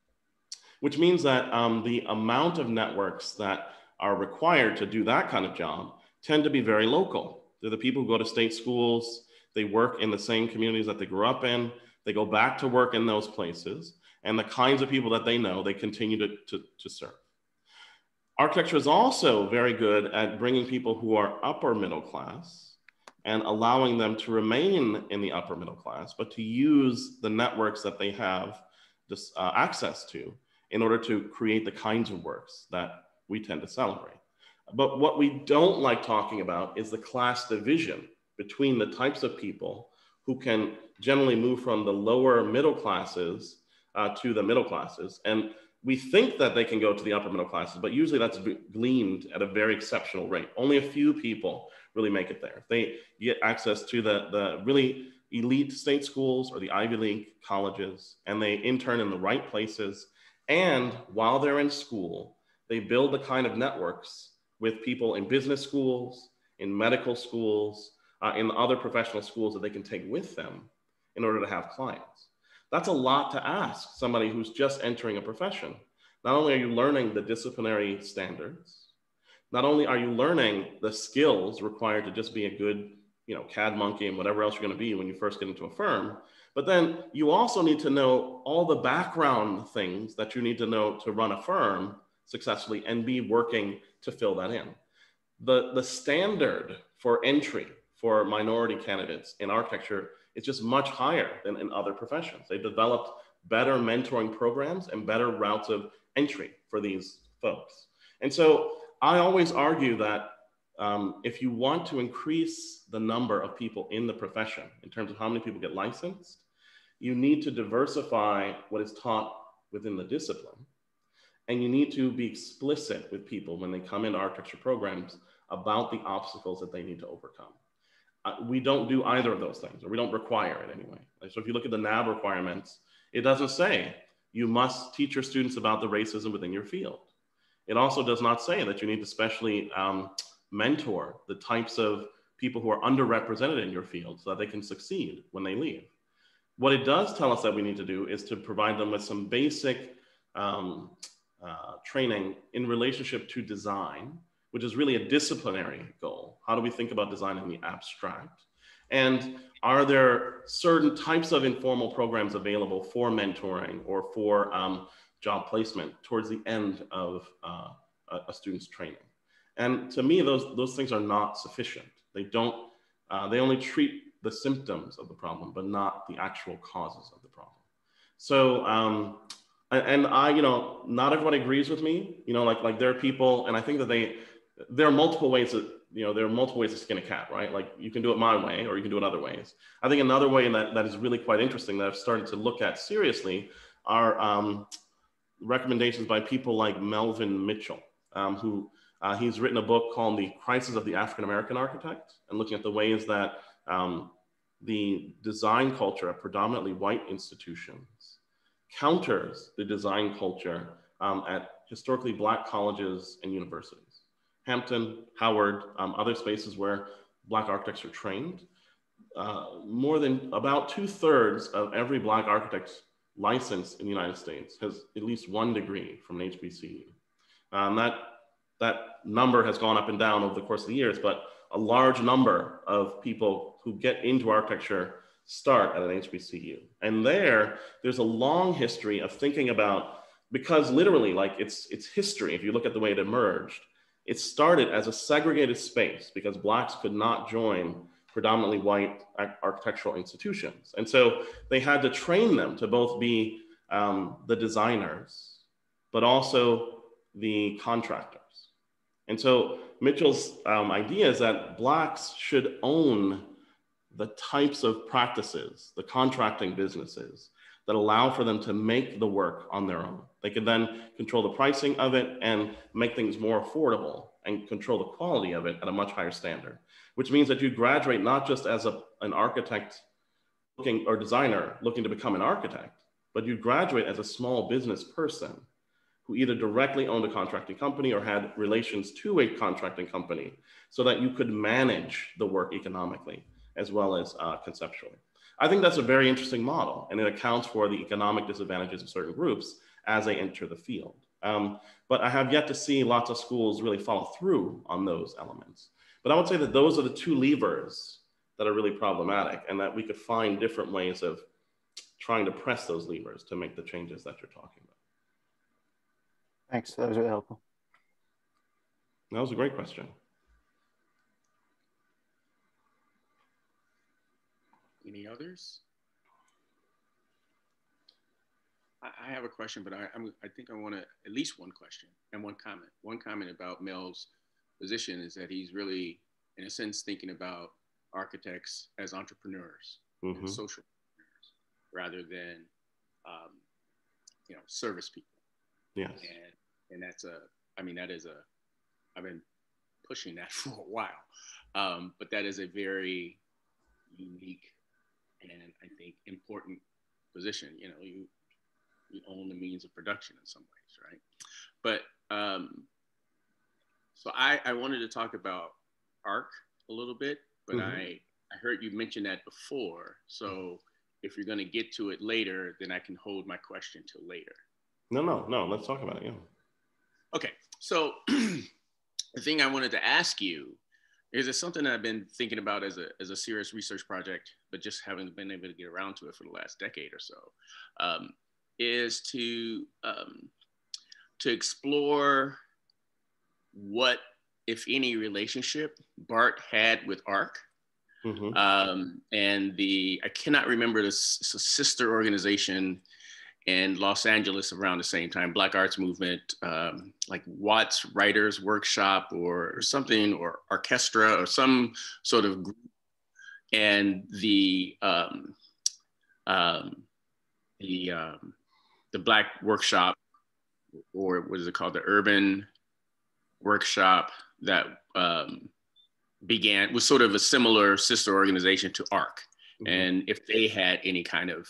Which means that the amount of networks that are required to do that kind of job tend to be very local. They're the people who go to state schools, they work in the same communities that they grew up in, they go back to work in those places, and the kinds of people that they know, they continue to serve. Architecture is also very good at bringing people who are upper middle class and allowing them to remain in the upper middle class, but to use the networks that they have this, access to in order to create the kinds of works that we tend to celebrate. But what we don't like talking about is the class division between the types of people who can generally move from the lower middle classes to the middle classes. And we think that they can go to the upper middle classes, but usually that's gleaned at a very exceptional rate. Only a few people really make it there. They get access to the really elite state schools or the Ivy League colleges, and they intern in the right places. And while they're in school, they build the kind of networks with people in business schools, in medical schools, in other professional schools that they can take with them in order to have clients. That's a lot to ask somebody who's just entering a profession. Not only are you learning the disciplinary standards, not only are you learning the skills required to just be a good, CAD monkey and whatever else you're going to be when you first get into a firm, but then you also need to know all the background things that you need to know to run a firm successfully and be working to fill that in. The standard for entry for minority candidates in architecture is just much higher than in other professions. They've developed better mentoring programs and better routes of entry for these folks. And so I always argue that if you want to increase the number of people in the profession in terms of how many people get licensed, you need to diversify what is taught within the discipline. And you need to be explicit with people when they come into architecture programs about the obstacles that they need to overcome. We don't do either of those things, or we don't require it anyway. So if you look at the NAB requirements, it doesn't say you must teach your students about the racism within your field. It also does not say that you need to specially mentor the types of people who are underrepresented in your field so that they can succeed when they leave. What it does tell us that we need to do is to provide them with some basic training in relationship to design, which is really a disciplinary goal. How do we think about design in the abstract? And are there certain types of informal programs available for mentoring or for job placement towards the end of a student's training? And to me, those things are not sufficient. They only treat the symptoms of the problem, but not the actual causes of the problem. So, and I, not everybody agrees with me, like there are people, and I think that there are multiple ways to skin a cat, right? Like you can do it my way, or you can do it other ways. I think another way that is really quite interesting that I've started to look at seriously are recommendations by people like Melvin Mitchell, who he's written a book called The Crisis of the African-American Architect, and looking at the ways that the design culture at predominantly white institutions counters the design culture at historically Black colleges and universities. Hampton, Howard, other spaces where Black architects are trained. More than about 2/3 of every Black architect licensed in the United States has at least one degree from an HBCU. That number has gone up and down over the course of the years, but a large number of people who get into architecture start at an HBCU. And there's a long history of thinking about, because literally, like it's history, if you look at the way it emerged, it started as a segregated space because Blacks could not join predominantly white architectural institutions. And so they had to train them to both be the designers, but also the contractors. And so Mitchell's idea is that Blacks should own the types of practices, the contracting businesses that allow for them to make the work on their own. They could then control the pricing of it and make things more affordable and control the quality of it at a much higher standard, which means that you graduate not just as an architect looking or designer looking to become an architect, but you graduate as a small business person who either directly owned a contracting company or had relations to a contracting company so that you could manage the work economically as well as conceptually. I think that's a very interesting model, and it accounts for the economic disadvantages of certain groups as they enter the field. But I have yet to see lots of schools really follow through on those elements. But I would say that those are the two levers that are really problematic, and that we could find different ways of trying to press those levers to make the changes that you're talking about. Thanks, that was really helpful. That was a great question. Any others? I have a question, but I think I want to, at least one question and one comment. One comment about Mel's position is that he's really, in a sense, thinking about architects as entrepreneurs and social entrepreneurs rather than, service people. Yes. And that's I've been pushing that for a while, but that is a very unique and I think important position. You own the means of production in some ways, right? But so I wanted to talk about ARC a little bit, but I heard you mention that before. So if you're going to get to it later, then I can hold my question till later. No, let's talk about it, yeah. Okay, so the thing I wanted to ask you is, it's something that I've been thinking about as a serious research project, but just haven't been able to get around to it for the last decade or so, is to explore what, if any, relationship BART had with ARC. And I cannot remember the sister organization in Los Angeles around the same time, Black Arts Movement, like Watts Writers Workshop or something, or orchestra or some sort of group. And the Black Workshop, or what is it called? The Urban Workshop that was sort of a similar sister organization to ARC. And if they had any kind of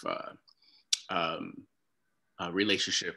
relationship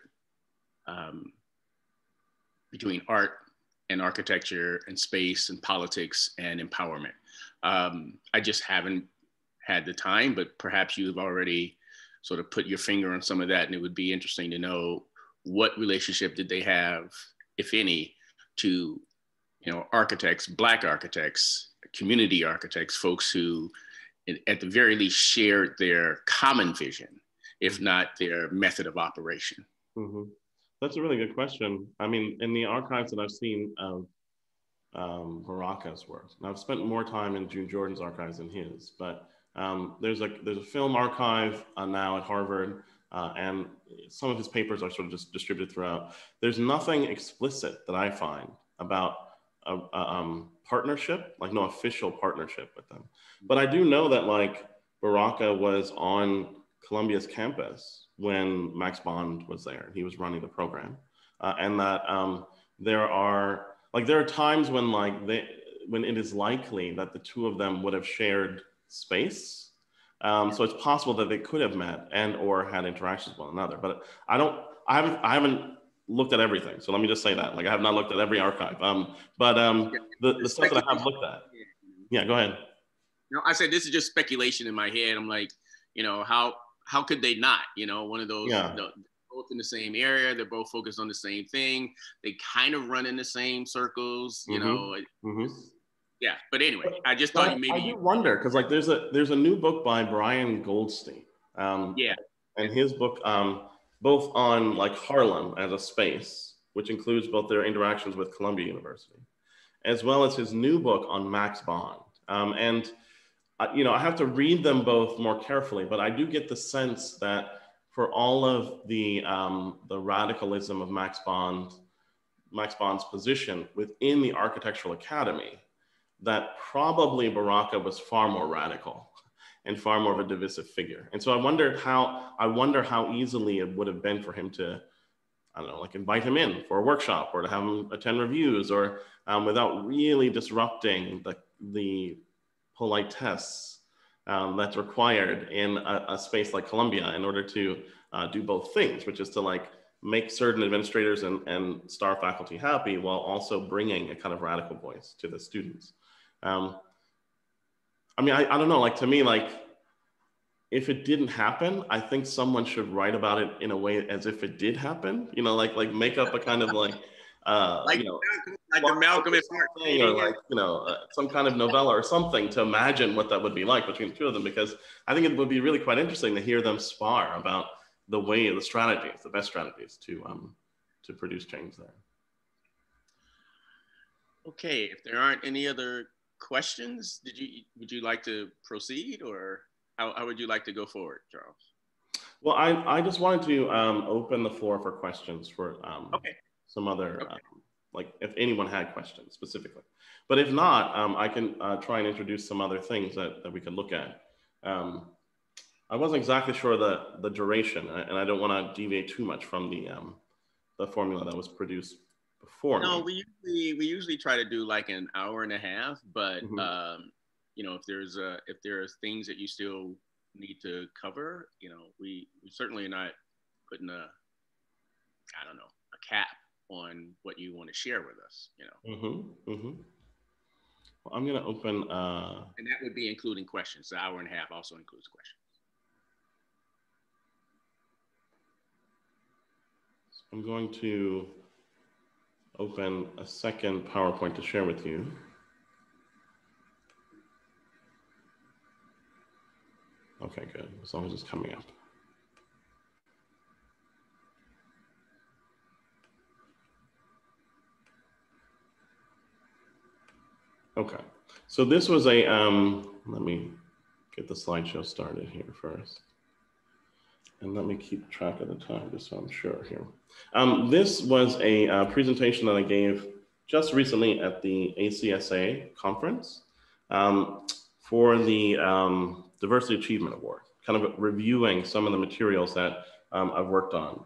between art and architecture and space and politics and empowerment. I just haven't had the time, but perhaps you've already sort of put your finger on some of that, and it would be interesting to know what relationship did they have, if any, to architects, Black architects, community architects, folks who at the very least shared their common vision, if not their method of operation. That's a really good question. I mean, in the archives that I've seen of Baraka's work, and I've spent more time in June Jordan's archives than his, but there's a film archive now at Harvard, and some of his papers are sort of just distributed throughout. There's nothing explicit that I find about a partnership, like no official partnership with them. But I do know that like Baraka was on Columbia's campus when Max Bond was there. He was running the program, and that there are times when when it is likely that the two of them would have shared space. So it's possible that they could have met and or had interactions with one another. But I haven't looked at everything. So let me just say that, like, I have not looked at every archive. The stuff that I have looked at, Yeah, go ahead. No, I said this is just speculation in my head. I'm like, how could they not? One of those. Yeah. Both in the same area. They're both focused on the same thing. They kind of run in the same circles. Yeah. But anyway, I just thought maybe. I do wonder because like there's a new book by Brian Goldstein. Yeah. And his book, both on like Harlem as a space, which includes both their interactions with Columbia University, as well as his new book on Max Bond. I have to read them both more carefully, but I do get the sense that for all of the radicalism of Max Bond's position within the Architectural Academy, that probably Baraka was far more radical and far more of a divisive figure. And so I wonder how easily it would have been for him to, I don't know, like invite him in for a workshop or to have him attend reviews or without really disrupting the politesse that's required in a space like Columbia in order to do both things, which is to like make certain administrators and star faculty happy while also bringing a kind of radical voice to the students. I don't know, like to me, like if it didn't happen, I think someone should write about it in a way as if it did happen, like make up a kind of like, like the Malcolm and Mark thing, or like, some kind of novella or something to imagine what that would be like between the two of them, because I think it would be really quite interesting to hear them spar about the best strategies to produce change there. Okay, if there aren't any other questions, would you like to proceed, or how would you like to go forward, Charles? Well, I just wanted to open the floor for questions for some other, like if anyone had questions specifically. But if not, I can try and introduce some other things that we could look at. I wasn't exactly sure the duration, and I don't want to deviate too much from the formula that was produced before. No, we usually try to do like an hour and a half, but if there's things that you still need to cover, we certainly are not putting a cap on what you want to share with us, Well, I'm going to open. And that would be including questions. The hour and a half also includes questions. I'm going to open a second PowerPoint to share with you. Okay, good. As long as it's coming up. Okay, so this was a, let me get the slideshow started here first. And let me keep track of the time just so I'm sure here. This was a presentation that I gave just recently at the ACSA conference for the Diversity Achievement Award, kind of reviewing some of the materials that I've worked on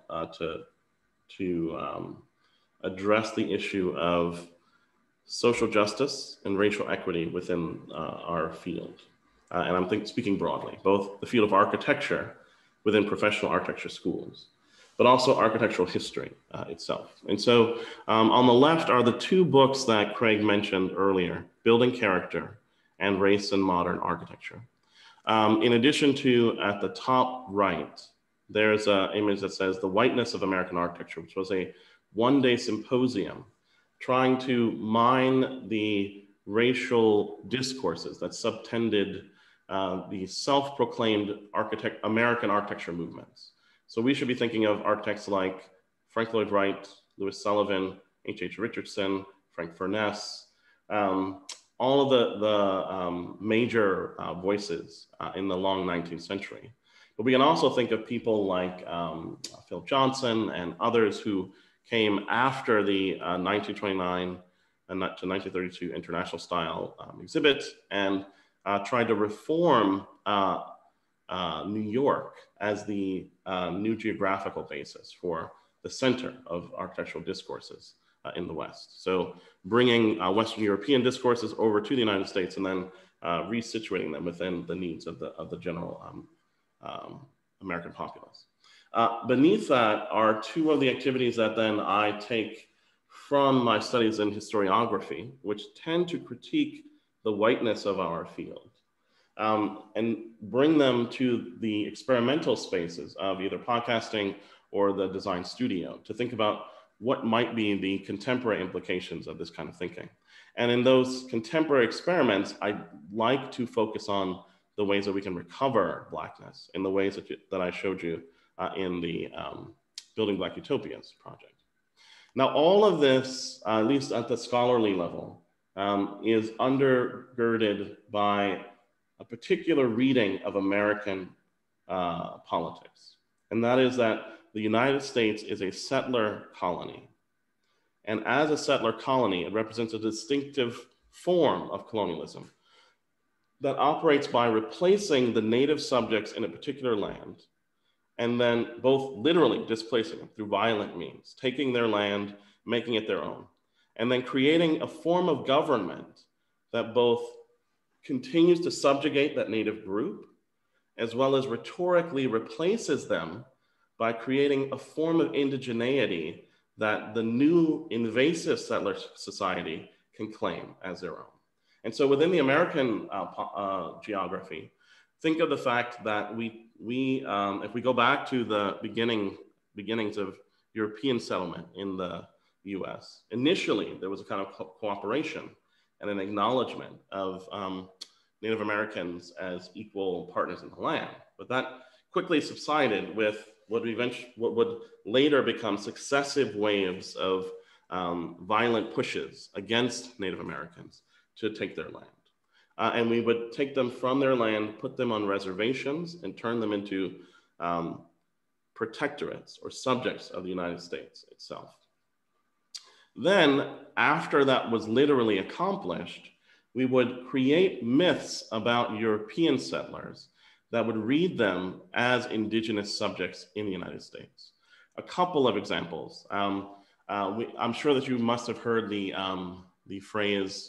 to address the issue of social justice and racial equity within our field. And I'm speaking broadly, both the field of architecture within professional architecture schools, but also architectural history itself. And so on the left are the two books that Craig mentioned earlier, Building Character and Race in Modern Architecture. In addition to, at the top right, there's an image that says The Whiteness of American Architecture, which was a one-day symposium trying to mine the racial discourses that subtended the self-proclaimed American architecture movements. So we should be thinking of architects like Frank Lloyd Wright, Louis Sullivan, H.H. Richardson, Frank Furness, all of the major voices in the long 19th century. But we can also think of people like Phil Johnson and others who came after the 1929 and to 1932 International Style exhibit and tried to reform New York as the new geographical basis for the center of architectural discourses in the West. So bringing Western European discourses over to the United States and then resituating them within the needs of the general American populace. Beneath that are two of the activities that then I take from my studies in historiography, which tend to critique the whiteness of our field, and bring them to the experimental spaces of either podcasting or the design studio to think about what might be the contemporary implications of this kind of thinking. And in those contemporary experiments, I like to focus on the ways that we can recover Blackness in the ways that I showed you in the Building Black Utopias project. Now, all of this, at least at the scholarly level, is undergirded by a particular reading of American politics. And that is that the United States is a settler colony. And as a settler colony, it represents a distinctive form of colonialism that operates by replacing the native subjects in a particular land, and then both literally displacing them through violent means, taking their land, making it their own, and then creating a form of government that both continues to subjugate that native group, as well as rhetorically replaces them by creating a form of indigeneity that the new invasive settler society can claim as their own. And so within the American geography, think of the fact that if we go back to the beginnings of European settlement in the US, initially there was a kind of cooperation and an acknowledgement of Native Americans as equal partners in the land. But that quickly subsided with what would later become successive waves of violent pushes against Native Americans to take their land. And we would take them from their land, put them on reservations, and turn them into protectorates or subjects of the United States itself. Then, after that was literally accomplished, we would create myths about European settlers that would read them as indigenous subjects in the United States. A couple of examples. I'm sure that you must have heard the phrase,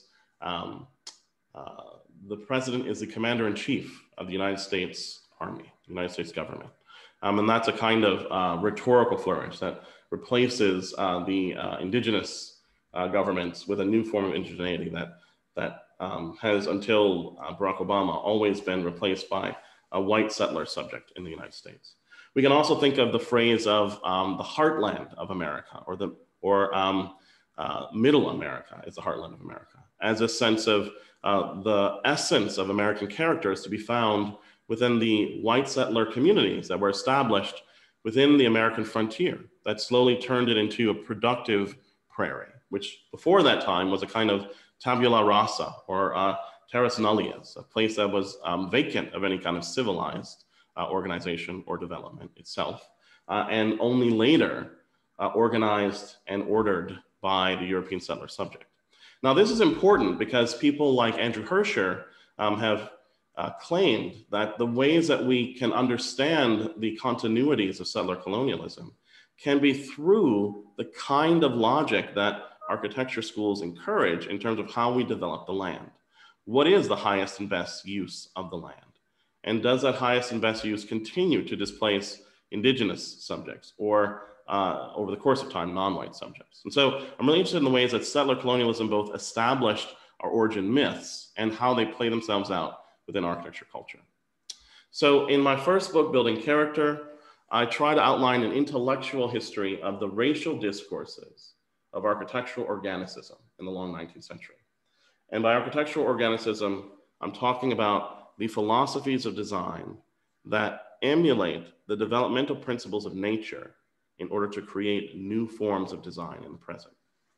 the president is the commander-in-chief of the United States Army, the United States government. And that's a kind of rhetorical flourish that replaces the indigenous governments with a new form of indigeneity that has, until Barack Obama, always been replaced by a white settler subject in the United States. We can also think of the phrase of the heartland of America, or middle America is the heartland of America, as a sense of the essence of American character is to be found within the white settler communities that were established within the American frontier that slowly turned it into a productive prairie, which before that time was a kind of tabula rasa or terras nullius, a place that was vacant of any kind of civilized organization or development itself, and only later organized and ordered by the European settler subject. Now, this is important because people like Andrew Herscher have claimed that the ways that we can understand the continuities of settler colonialism can be through the kind of logic that architecture schools encourage in terms of how we develop the land. What is the highest and best use of the land? And does that highest and best use continue to displace indigenous subjects or over the course of time, non-white subjects? And so I'm really interested in the ways that settler colonialism both established our origin myths and how they play themselves out within architecture culture. So in my first book, Building Character, I try to outline an intellectual history of the racial discourses of architectural organicism in the long 19th century. And by architectural organicism, I'm talking about the philosophies of design that emulate the developmental principles of nature in order to create new forms of design in the present.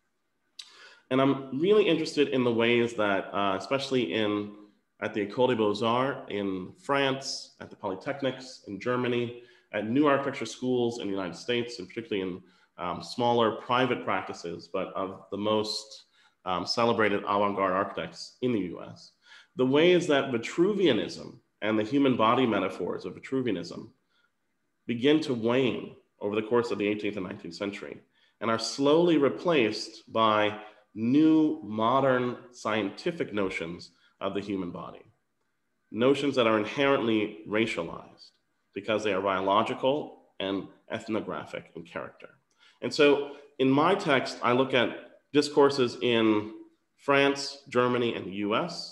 And I'm really interested in the ways that, especially at the École des Beaux-Arts in France, at the Polytechnics in Germany, at new architecture schools in the United States, and particularly in smaller private practices, but of the most celebrated avant-garde architects in the US, the ways that Vitruvianism and the human body metaphors of Vitruvianism begin to wane over the course of the 18th and 19th century and are slowly replaced by new modern scientific notions of the human body. Notions that are inherently racialized because they are biological and ethnographic in character. And so in my text, I look at discourses in France, Germany, and the US,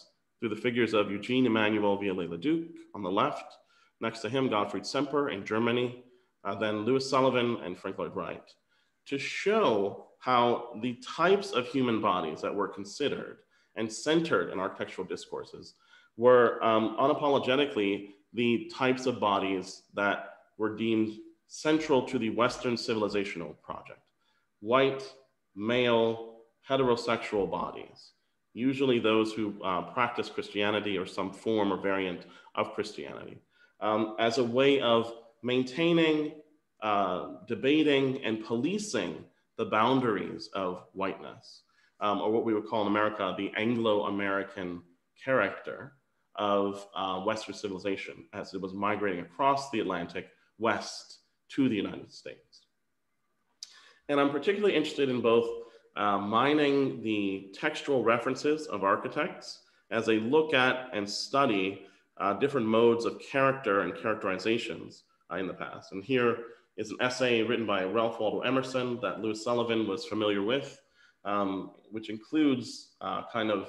through the figures of Eugene Emmanuel Viollet-le-Duc on the left, next to him, Gottfried Semper in Germany, then Louis Sullivan and Frank Lloyd Wright, to show how the types of human bodies that were considered and centered in architectural discourses were unapologetically the types of bodies that were deemed central to the Western civilizational project. White, male, heterosexual bodies, usually those who practice Christianity or some form or variant of Christianity, as a way of maintaining, debating, and policing the boundaries of whiteness, or what we would call in America the Anglo-American character of Western civilization as it was migrating across the Atlantic west to the United States. And I'm particularly interested in both mining the textual references of architects as they look at and study different modes of character and characterizations in the past. And here is an essay written by Ralph Waldo Emerson that Louis Sullivan was familiar with, which includes kind of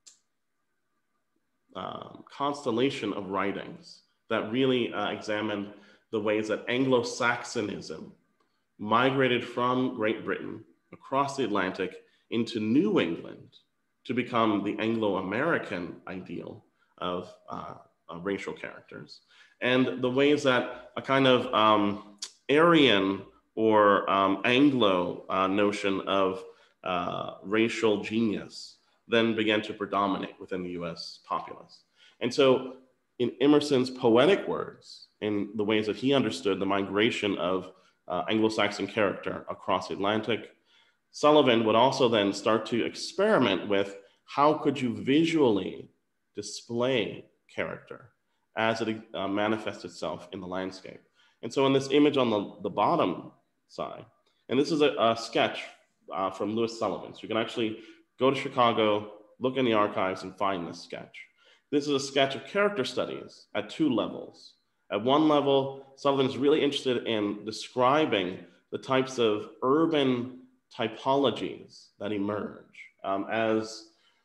constellation of writings that really examined the ways that Anglo-Saxonism migrated from Great Britain across the Atlantic into New England to become the Anglo-American ideal of racial characters, and the ways that a kind of Aryan or Anglo notion of racial genius then began to predominate within the US populace. And so in Emerson's poetic words, in the ways that he understood the migration of Anglo-Saxon character across the Atlantic, Sullivan would also then start to experiment with how could you visually display character as it manifests itself in the landscape. And so in this image on the bottom side, and this is a sketch from Louis Sullivan. So you can actually go to Chicago, look in the archives and find this sketch. This is a sketch of character studies at two levels. At one level, Sullivan is really interested in describing the types of urban typologies that emerge as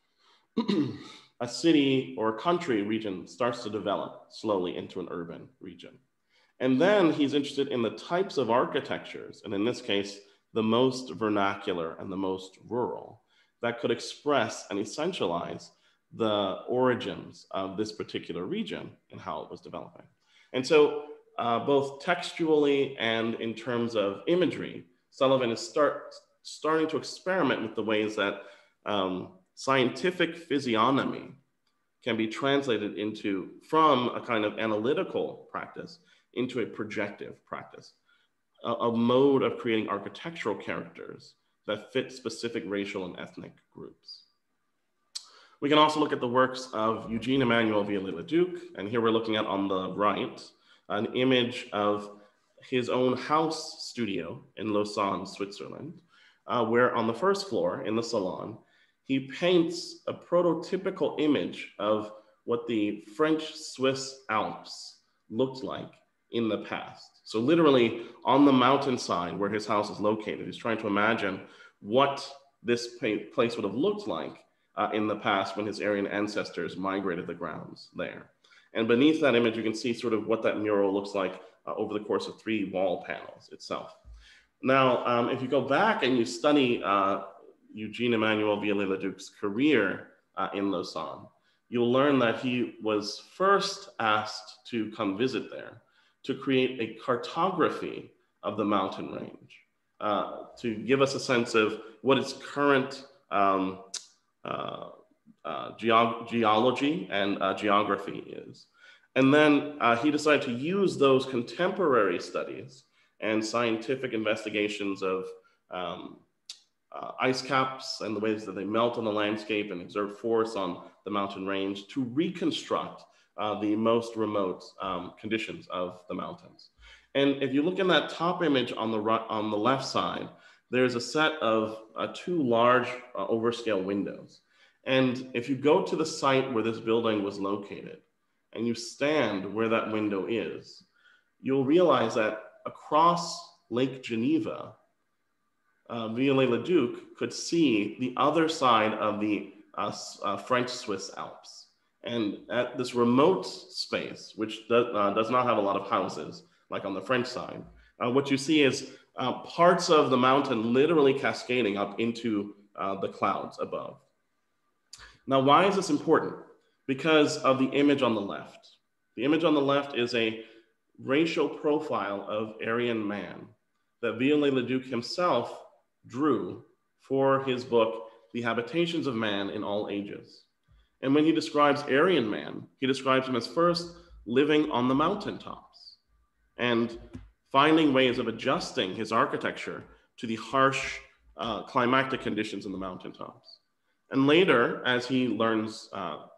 a city or a country region starts to develop slowly into an urban region. And then he's interested in the types of architectures, and in this case, the most vernacular and the most rural, that could express and essentialize the origins of this particular region and how it was developing. And so both textually and in terms of imagery, Sullivan is starting to experiment with the ways that scientific physiognomy can be translated from a kind of analytical practice into a projective practice, a mode of creating architectural characters that fit specific racial and ethnic groups. We can also look at the works of Eugene Emmanuel Viollet-le-Duc, and here we're looking at on the right, an image of his own house studio in Lausanne, Switzerland, where on the first floor in the salon, he paints a prototypical image of what the French-Swiss Alps looked like in the past. So literally on the mountainside where his house is located, he's trying to imagine what this place would have looked like in the past when his Aryan ancestors migrated the grounds there. And beneath that image, you can see sort of what that mural looks like over the course of 3 wall panels itself. Now, if you go back and you study Eugene Emmanuel Viollet-le-Duc's career in Lausanne, you'll learn that he was first asked to come visit there to create a cartography of the mountain range, to give us a sense of what its current geology and geography is. And then he decided to use those contemporary studies and scientific investigations of ice caps and the ways that they melt on the landscape and exert force on the mountain range to reconstruct the most remote conditions of the mountains. And if you look in that top image on the left side, there's a set of 2 large overscale windows. And if you go to the site where this building was located and you stand where that window is, you'll realize that across Lake Geneva, Viollet-le-Duc could see the other side of the French-Swiss Alps. And at this remote space, which does not have a lot of houses, like on the French side, what you see is parts of the mountain literally cascading up into the clouds above. Now, why is this important? Because of the image on the left. The image on the left is a racial profile of Aryan man that Viollet-le-Duc himself drew for his book, The Habitations of Man in All Ages. And when he describes Aryan man, he describes him as first living on the mountaintops and finding ways of adjusting his architecture to the harsh climatic conditions in the mountaintops. And later, as he learns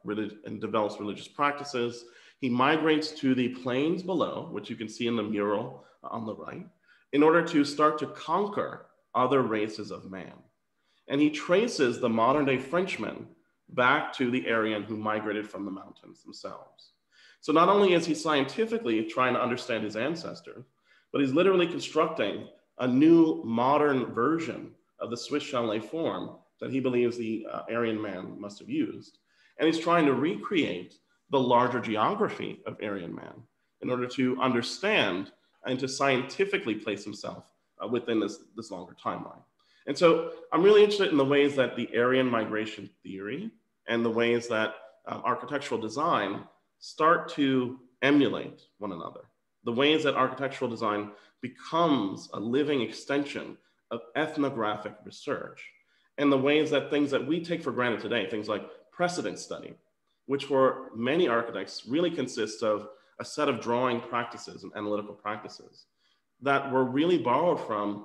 and develops religious practices, he migrates to the plains below, which you can see in the mural on the right, in order to start to conquer other races of man. And he traces the modern day Frenchman back to the Aryan who migrated from the mountains themselves. So not only is he scientifically trying to understand his ancestors, but he's literally constructing a new modern version of the Swiss chalet form that he believes the Aryan man must have used. And he's trying to recreate the larger geography of Aryan man in order to understand and to scientifically place himself within this longer timeline. And so I'm really interested in the ways that the Aryan migration theory and the ways that architectural design start to emulate one another. The ways that architectural design becomes a living extension of ethnographic research, and the ways that things that we take for granted today, things like precedent study, which for many architects really consists of a set of drawing practices and analytical practices that were really borrowed from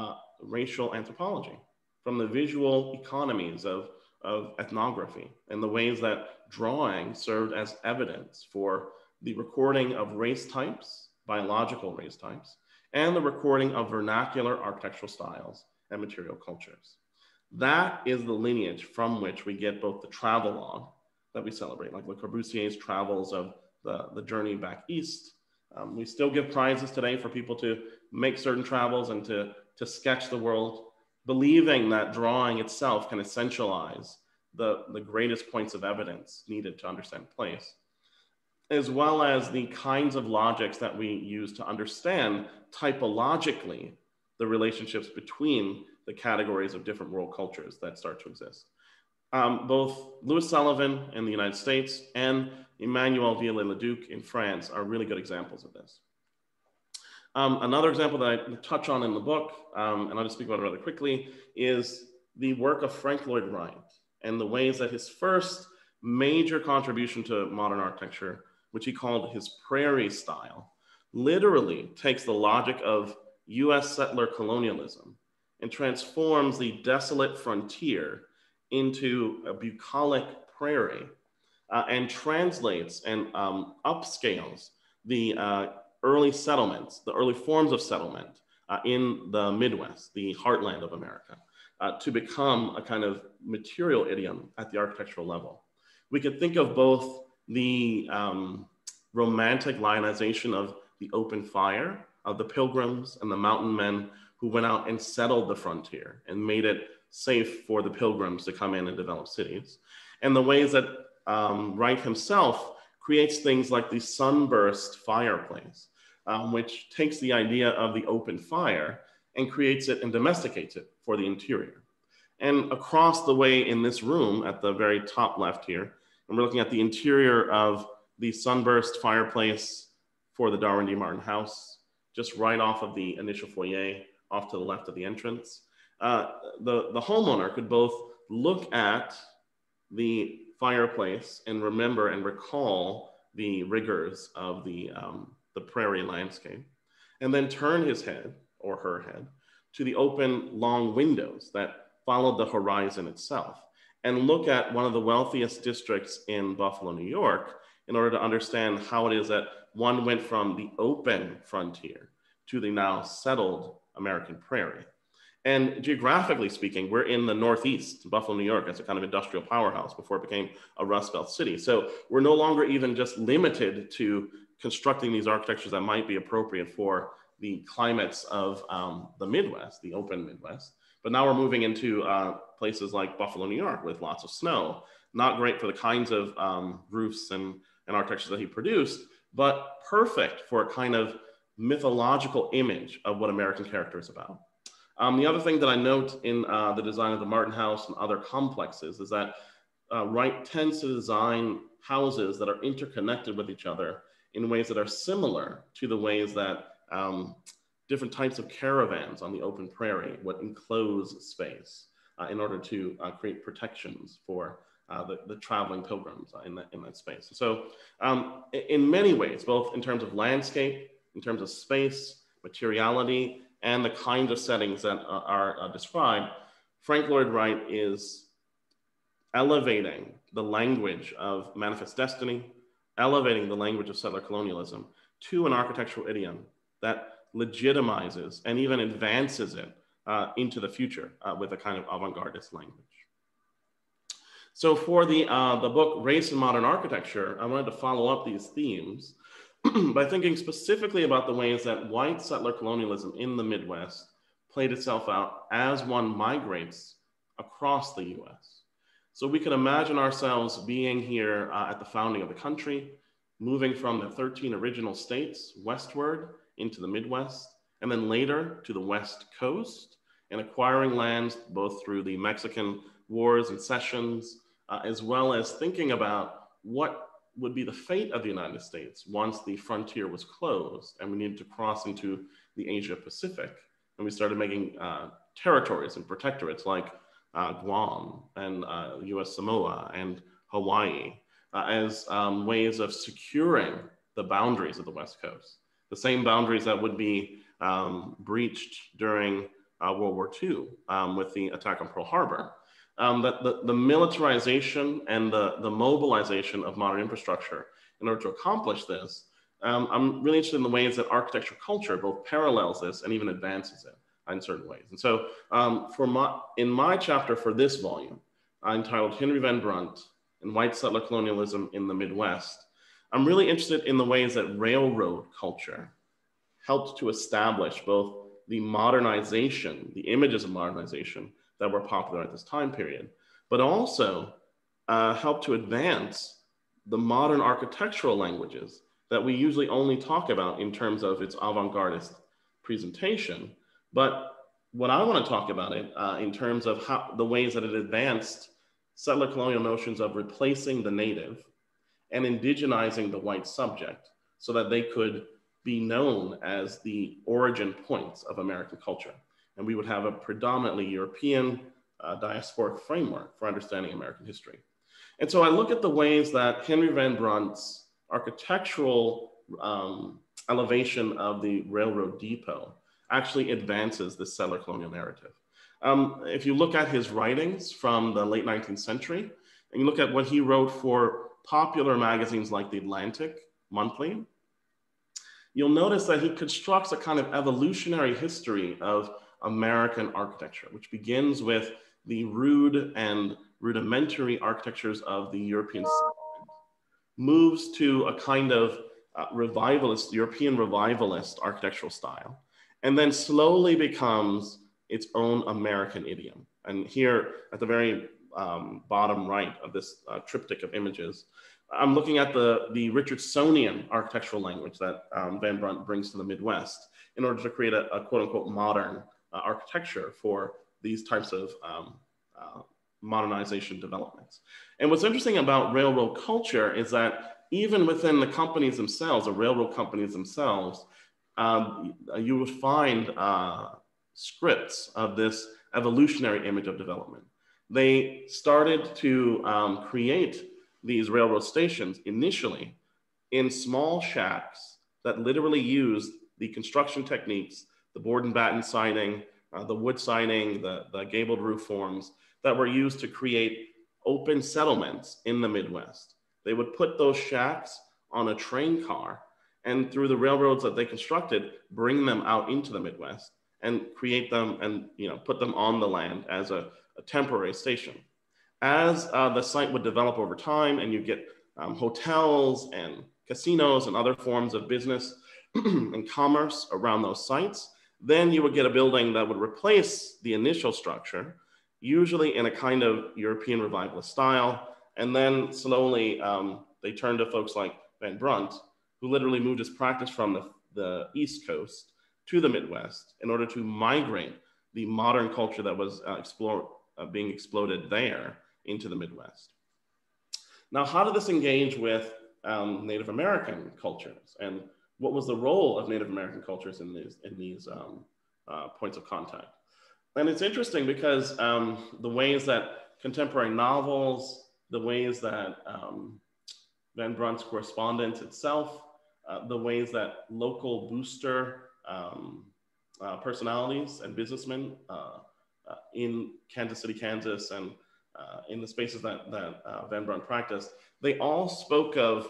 racial anthropology, from the visual economies of ethnography, and the ways that drawing served as evidence for the recording of race types, biological race types, and the recording of vernacular architectural styles and material cultures. That is the lineage from which we get both the travelogue that we celebrate, like Le Corbusier's travels of the journey back east. We still give prizes today for people to make certain travels and to sketch the world, believing that drawing itself can essentialize the greatest points of evidence needed to understand place, as well as the kinds of logics that we use to understand typologically the relationships between the categories of different world cultures that start to exist. Both Louis Sullivan in the United States and Emmanuel Viollet-le-Duc in France are really good examples of this. Another example that I touch on in the book, and I'll just speak about it rather quickly, is the work of Frank Lloyd Wright and the ways that his first major contribution to modern architecture, which he called his prairie style, literally takes the logic of US settler colonialism and transforms the desolate frontier into a bucolic prairie, and translates and upscales the early settlements, the early forms of settlement in the Midwest, the heartland of America, to become a kind of material idiom at the architectural level. We could think of both the romantic lionization of the open fire, of the pilgrims and the mountain men who went out and settled the frontier and made it safe for the pilgrims to come in and develop cities, and the ways that Wright himself creates things like the sunburst fireplace, which takes the idea of the open fire and creates it and domesticates it for the interior. And across the way in this room at the very top left here, and we're looking at the interior of the sunburst fireplace for the Darwin D. Martin house, just right off of the initial foyer, off to the left of the entrance. The homeowner could both look at the fireplace and remember and recall the rigors of the prairie landscape, and then turn his head or her head to the open long windows that followed the horizon itself, and look at one of the wealthiest districts in Buffalo, New York, in order to understand how it is that one went from the open frontier to the now settled American prairie. And geographically speaking, we're in the Northeast, Buffalo, New York, as a kind of industrial powerhouse before it became a Rust Belt city. So we're no longer even just limited to constructing these architectures that might be appropriate for the climates of the Midwest, the open Midwest. But now we're moving into places like Buffalo, New York, with lots of snow. Not great for the kinds of roofs and architectures that he produced, but perfect for a kind of mythological image of what American character is about. The other thing that I note in the design of the Martin House and other complexes is that Wright tends to design houses that are interconnected with each other in ways that are similar to the ways that different types of caravans on the open prairie would enclose space in order to create protections for the traveling pilgrims in that space. So in many ways, both in terms of landscape, in terms of space, materiality, and the kinds of settings that are described, Frank Lloyd Wright is elevating the language of manifest destiny, elevating the language of settler colonialism to an architectural idiom that legitimizes and even advances it into the future with a kind of avant-gardist language. So for the book Race and Modern Architecture, I wanted to follow up these themes by thinking specifically about the ways that white settler colonialism in the Midwest played itself out as one migrates across the US. So we can imagine ourselves being here at the founding of the country, moving from the 13 original states westward into the Midwest, and then later to the West Coast, and acquiring lands both through the Mexican wars and cessions, as well as thinking about what would be the fate of the United States once the frontier was closed and we needed to cross into the Asia Pacific. And we started making territories and protectorates like Guam and US Samoa and Hawaii as ways of securing the boundaries of the West Coast. The same boundaries that would be breached during World War II with the attack on Pearl Harbor. The militarization and the mobilization of modern infrastructure in order to accomplish this, I'm really interested in the ways that architecture culture both parallels this and even advances it in certain ways. And so in my chapter for this volume, entitled Henry Van Brunt and White Settler Colonialism in the Midwest, I'm really interested in the ways that railroad culture helped to establish both the modernization, the images of modernization that were popular at this time period, but also helped to advance the modern architectural languages that we usually only talk about in terms of its avant-gardist presentation. But what I want to talk about it in terms of how the ways that it advanced settler colonial notions of replacing the native and indigenizing the white subject so that they could be known as the origin points of American culture. And we would have a predominantly European diasporic framework for understanding American history. And so I look at the ways that Henry Van Brunt's architectural elevation of the railroad depot actually advances the settler colonial narrative. If you look at his writings from the late 19th century, and you look at what he wrote for popular magazines like The Atlantic Monthly, you'll notice that he constructs a kind of evolutionary history of American architecture, which begins with the rude and rudimentary architectures of the European settlement, moves to a kind of European revivalist architectural style, and then slowly becomes its own American idiom. And here at the very bottom right of this triptych of images, I'm looking at the Richardsonian architectural language that Van Brunt brings to the Midwest in order to create a quote unquote modern architecture for these types of modernization developments. And what's interesting about railroad culture is that even within the companies themselves, the railroad companies themselves, you would find scripts of this evolutionary image of development. They started to create these railroad stations initially in small shacks that literally used the construction techniques, the board and batten siding, the wood siding, the gabled roof forms that were used to create open settlements in the Midwest. They would put those shacks on a train car and through the railroads that they constructed, bring them out into the Midwest and create them and put them on the land as a temporary station. As the site would develop over time and you get hotels and casinos and other forms of business, and commerce around those sites, then you would get a building that would replace the initial structure, usually in a kind of European revivalist style. And then slowly they turned to folks like Van Brunt, who literally moved his practice from the East Coast to the Midwest in order to migrate the modern culture that was being exploded there into the Midwest. Now, how did this engage with Native American cultures, and what was the role of Native American cultures in these points of contact? And it's interesting because the ways that contemporary novels, the ways that Van Brunt's correspondence itself, the ways that local booster personalities and businessmen in Kansas City, Kansas, and in the spaces that Van Brunt practiced, they all spoke of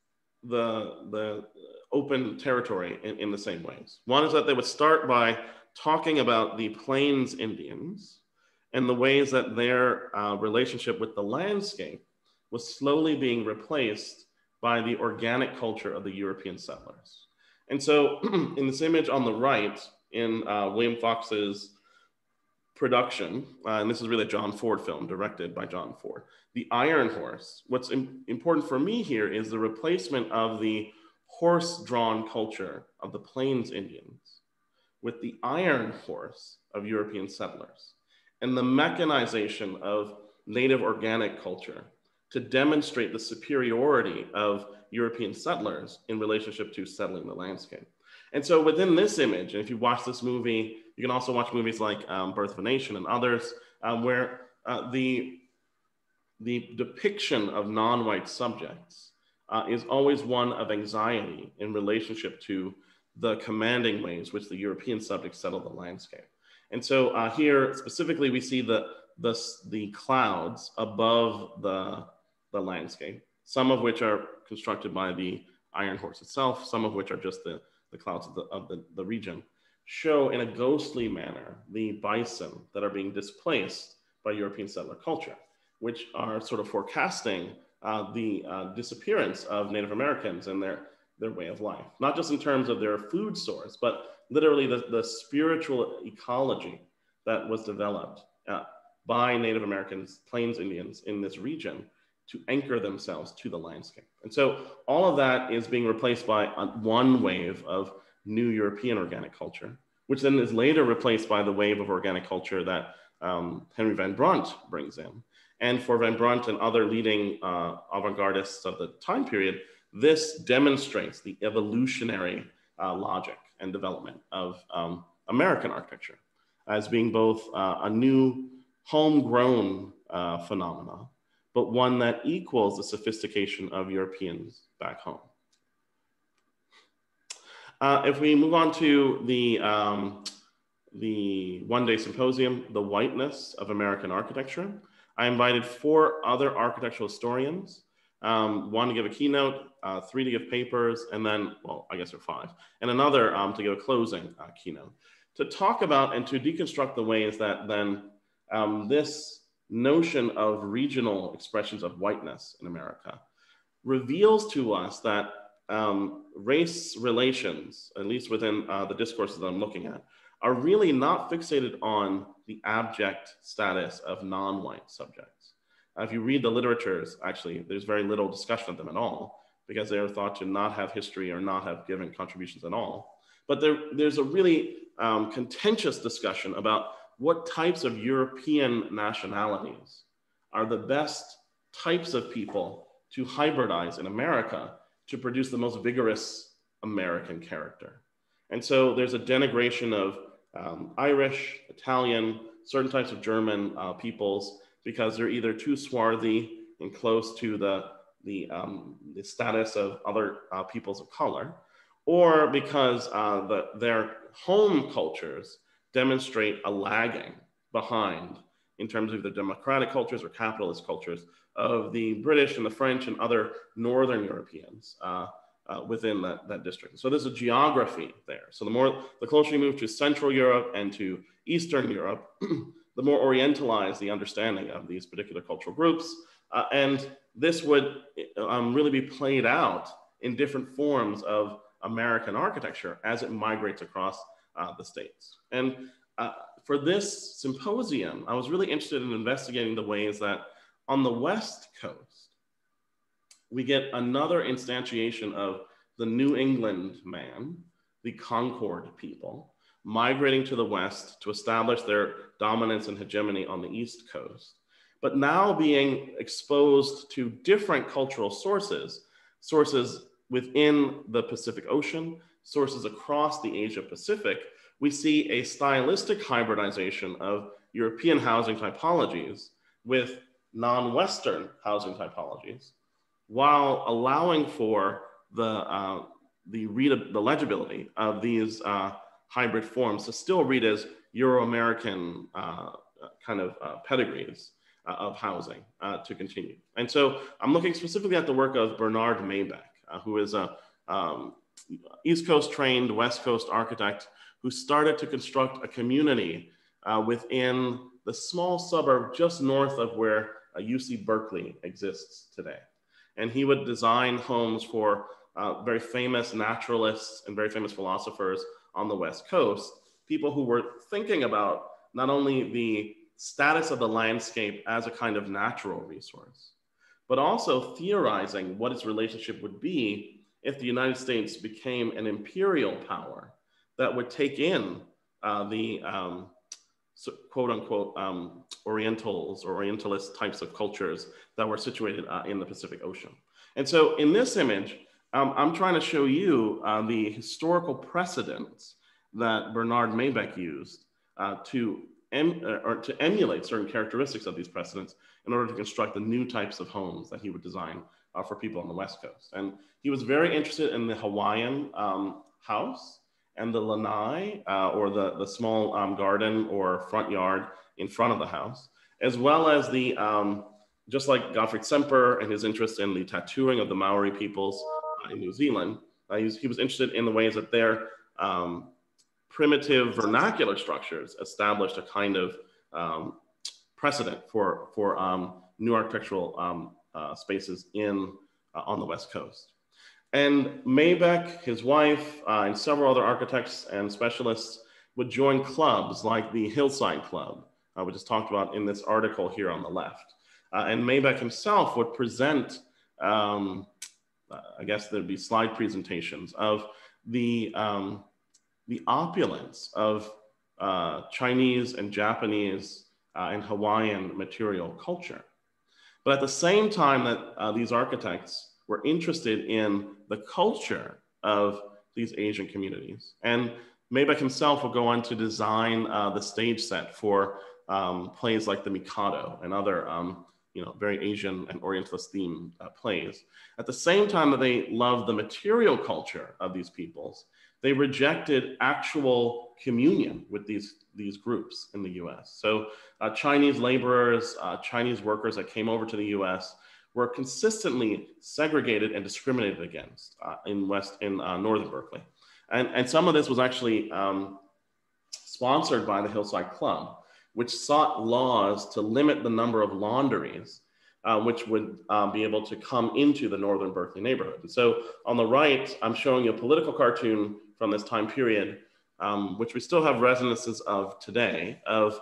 the open territory in the same ways. One is that they would start by talking about the Plains Indians and the ways that their relationship with the landscape was slowly being replaced by the organic culture of the European settlers. And so in this image on the right, in William Fox's production, and this is really a John Ford film directed by John Ford, The Iron Horse. What's important for me here is the replacement of the horse-drawn culture of the Plains Indians with the iron horse of European settlers, and the mechanization of native organic culture to demonstrate the superiority of European settlers in relationship to settling the landscape. And so within this image, and if you watch this movie, you can also watch movies like Birth of a Nation and others, where the depiction of non-white subjects is always one of anxiety in relationship to the commanding ways which the European subjects settle the landscape. And so here specifically, we see the clouds above the landscape, some of which are constructed by the Iron Horse itself, some of which are just the clouds of the region, show in a ghostly manner the bison that are being displaced by European settler culture, which are sort of forecasting the disappearance of Native Americans and their way of life, not just in terms of their food source, but literally the spiritual ecology that was developed by Native Americans, Plains Indians in this region to anchor themselves to the landscape. And so all of that is being replaced by one wave of new European organic culture, which then is later replaced by the wave of organic culture that Henry Van Brunt brings in. And for Van Brunt and other leading avant-gardists of the time period, this demonstrates the evolutionary logic and development of American architecture as being both a new homegrown phenomena, but one that equals the sophistication of Europeans back home. If we move on to the one-day symposium, The Whiteness of American Architecture, I invited 4 other architectural historians, 1 to give a keynote, 3 to give papers, and then, well, I guess there are 5, and another to give a closing keynote, to talk about and to deconstruct the ways that then this notion of regional expressions of whiteness in America reveals to us that race relations, at least within the discourses that I'm looking at, are really not fixated on the abject status of non-white subjects. If you read the literatures, actually, there's very little discussion of them at all, because they are thought to not have history or not have given contributions at all. But there's a really contentious discussion about what types of European nationalities are the best types of people to hybridize in America to produce the most vigorous American character. And so there's a denigration of Irish, Italian, certain types of German peoples, because they're either too swarthy and close to the status of other peoples of color, or because their home cultures demonstrate a lagging behind in terms of the democratic cultures or capitalist cultures of the British and the French and other Northern Europeans within that district. So there's a geography there. So the closer you move to Central Europe and to Eastern Europe, the more orientalized the understanding of these particular cultural groups. And this would really be played out in different forms of American architecture as it migrates across the states. And for this symposium, I was really interested in investigating the ways that on the West Coast, we get another instantiation of the New England man, the Concord people, migrating to the West to establish their dominance and hegemony on the East Coast, but now being exposed to different cultural sources, sources within the Pacific Ocean, sources across the Asia Pacific. We see a stylistic hybridization of European housing typologies with non-Western housing typologies, while allowing for the legibility of these hybrid forms to still read as Euro-American pedigrees of housing to continue. And so I'm looking specifically at the work of Bernard Maybeck, who is a East Coast trained West Coast architect who started to construct a community within the small suburb just north of where UC Berkeley exists today. And he would design homes for very famous naturalists and very famous philosophers on the West Coast, people who were thinking about not only the status of the landscape as a kind of natural resource, but also theorizing what its relationship would be if the United States became an imperial power that would take in the quote unquote Orientals or Orientalist types of cultures that were situated in the Pacific Ocean. And so in this image, I'm trying to show you the historical precedents that Bernard Maybeck used to emulate certain characteristics of these precedents in order to construct the new types of homes that he would design for people on the West Coast. And he was very interested in the Hawaiian house and the lanai, or the small garden or front yard in front of the house, as well as the, just like Gottfried Semper and his interest in the tattooing of the Maori peoples in New Zealand, he was interested in the ways that their primitive vernacular structures established a kind of precedent for new architectural spaces on the West Coast. And Maybeck, his wife, and several other architects and specialists would join clubs like the Hillside Club, which is talked about in this article here on the left. And Maybeck himself would present, I guess there'd be slide presentations of the opulence of Chinese and Japanese and Hawaiian material culture. But at the same time that these architects were interested in the culture of these Asian communities. And Maybeck himself will go on to design the stage set for plays like The Mikado and other very Asian and Orientalist themed plays. At the same time that they loved the material culture of these peoples, they rejected actual communion with these groups in the US. So Chinese laborers, Chinese workers that came over to the US were consistently segregated and discriminated against in northern Berkeley. And some of this was actually sponsored by the Hillside Club, which sought laws to limit the number of laundries which would be able to come into the northern Berkeley neighborhood. And so on the right, I'm showing you a political cartoon from this time period, which we still have resonances of today, of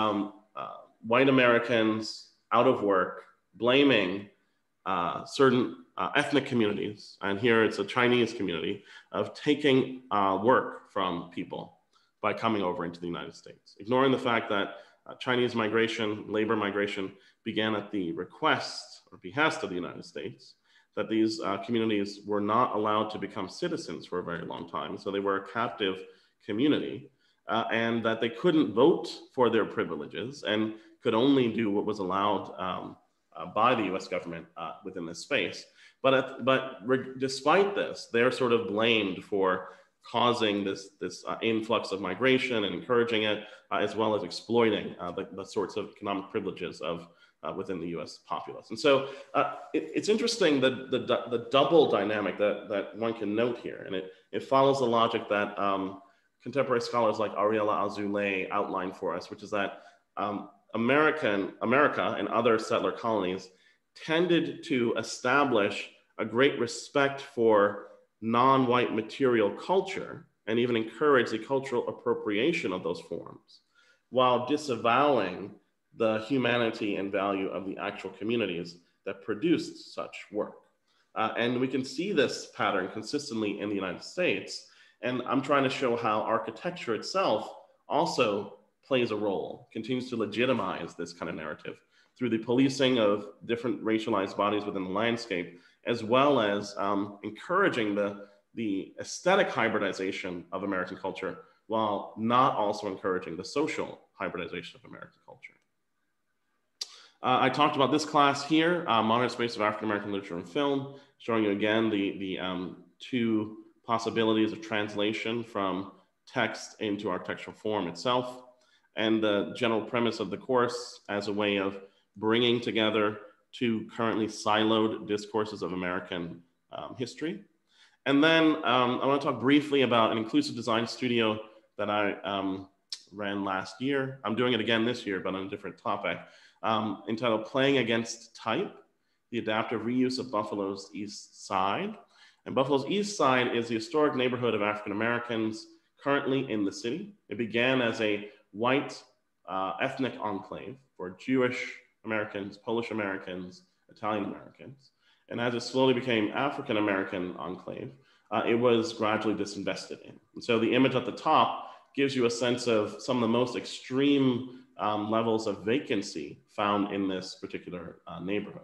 white Americans out of work, blaming certain ethnic communities, and here it's a Chinese community, of taking work from people by coming over into the United States, ignoring the fact that Chinese migration, labor migration, began at the request or behest of the United States, that these communities were not allowed to become citizens for a very long time. So they were a captive community, and that they couldn't vote for their privileges and could only do what was allowed by the US government within this space. But despite this, they're sort of blamed for causing this influx of migration and encouraging it, as well as exploiting the sorts of economic privileges of within the US populace. And so it's interesting that the double dynamic that one can note here, and it follows the logic that contemporary scholars like Ariella Azoulay outlined for us, which is that America and other settler colonies tended to establish a great respect for non-white material culture and even encourage the cultural appropriation of those forms while disavowing the humanity and value of the actual communities that produced such work. And we can see this pattern consistently in the United States. And I'm trying to show how architecture itself also plays a role, continues to legitimize this kind of narrative through the policing of different racialized bodies within the landscape, as well as encouraging the aesthetic hybridization of American culture, while not also encouraging the social hybridization of American culture. I talked about this class here, Modern Space of African American Literature and Film, showing you again the two possibilities of translation from text into architectural form itself, and the general premise of the course as a way of bringing together two currently siloed discourses of American history. And then I want to talk briefly about an inclusive design studio that I ran last year. I'm doing it again this year, but on a different topic, entitled Playing Against Type, the adaptive reuse of Buffalo's East Side. And Buffalo's East Side is the historic neighborhood of African Americans currently in the city. It began as a white ethnic enclave for Jewish Americans, Polish Americans, Italian Americans. And as it slowly became African American enclave, it was gradually disinvested in. And so the image at the top gives you a sense of some of the most extreme levels of vacancy found in this particular neighborhood.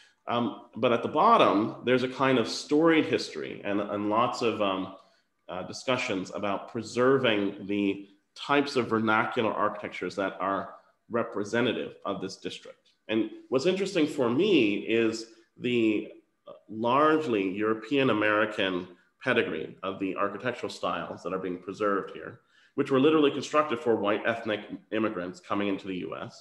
But at the bottom, there's a kind of storied history and lots of discussions about preserving the types of vernacular architectures that are representative of this district. And what's interesting for me is the largely European American pedigree of the architectural styles that are being preserved here, which were literally constructed for white ethnic immigrants coming into the US,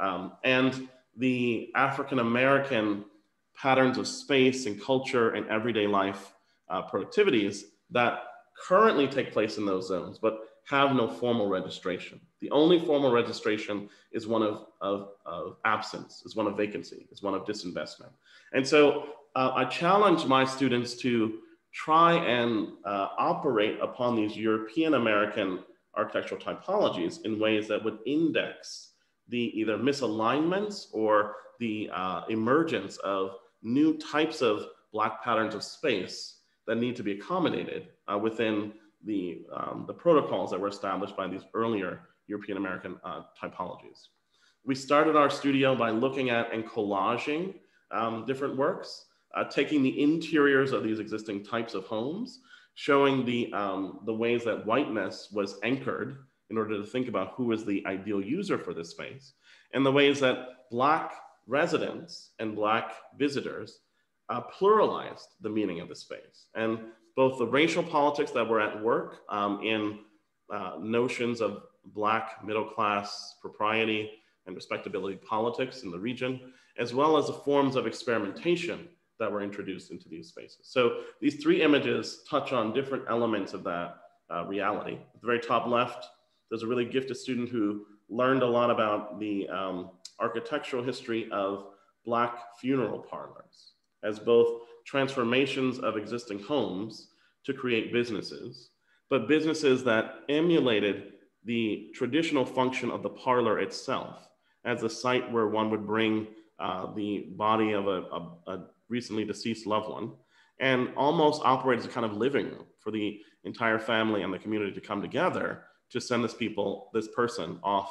and the African American patterns of space and culture and everyday life productivities that currently take place in those zones, but have no formal registration. The only formal registration is one of absence, is one of vacancy, is one of disinvestment. And so I challenge my students to try and operate upon these European American architectural typologies in ways that would index the either misalignments or the emergence of new types of Black patterns of space that need to be accommodated within the protocols that were established by these earlier European American typologies. We started our studio by looking at and collaging different works, taking the interiors of these existing types of homes, showing the ways that whiteness was anchored in order to think about who is the ideal user for this space, and the ways that Black residents and Black visitors pluralized the meaning of the space. And both the racial politics that were at work in notions of Black middle-class propriety and respectability politics in the region, as well as the forms of experimentation that were introduced into these spaces. So these three images touch on different elements of that reality. At the very top left, there's a really gifted student who learned a lot about the architectural history of Black funeral parlors as both transformations of existing homes to create businesses, but businesses that emulated the traditional function of the parlor itself as a site where one would bring the body of a recently deceased loved one and almost operate as a kind of living room for the entire family and the community to come together to send this person off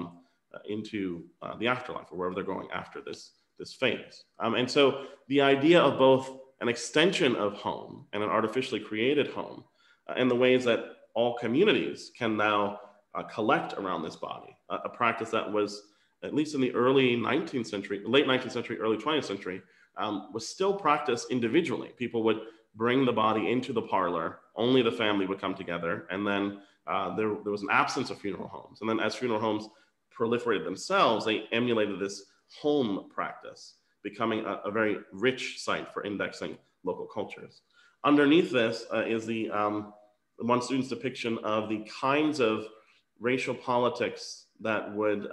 into the afterlife or wherever they're going after this phase. And so the idea of both an extension of home and an artificially created home and the ways that all communities can now collect around this body, a practice that was, at least in the early 19th century, late 19th century, early 20th century, was still practiced individually. People would bring the body into the parlor, only the family would come together, and then there was an absence of funeral homes. And then as funeral homes proliferated themselves, they emulated this home practice, becoming a very rich site for indexing local cultures. Underneath this is the one student's depiction of the kinds of racial politics that would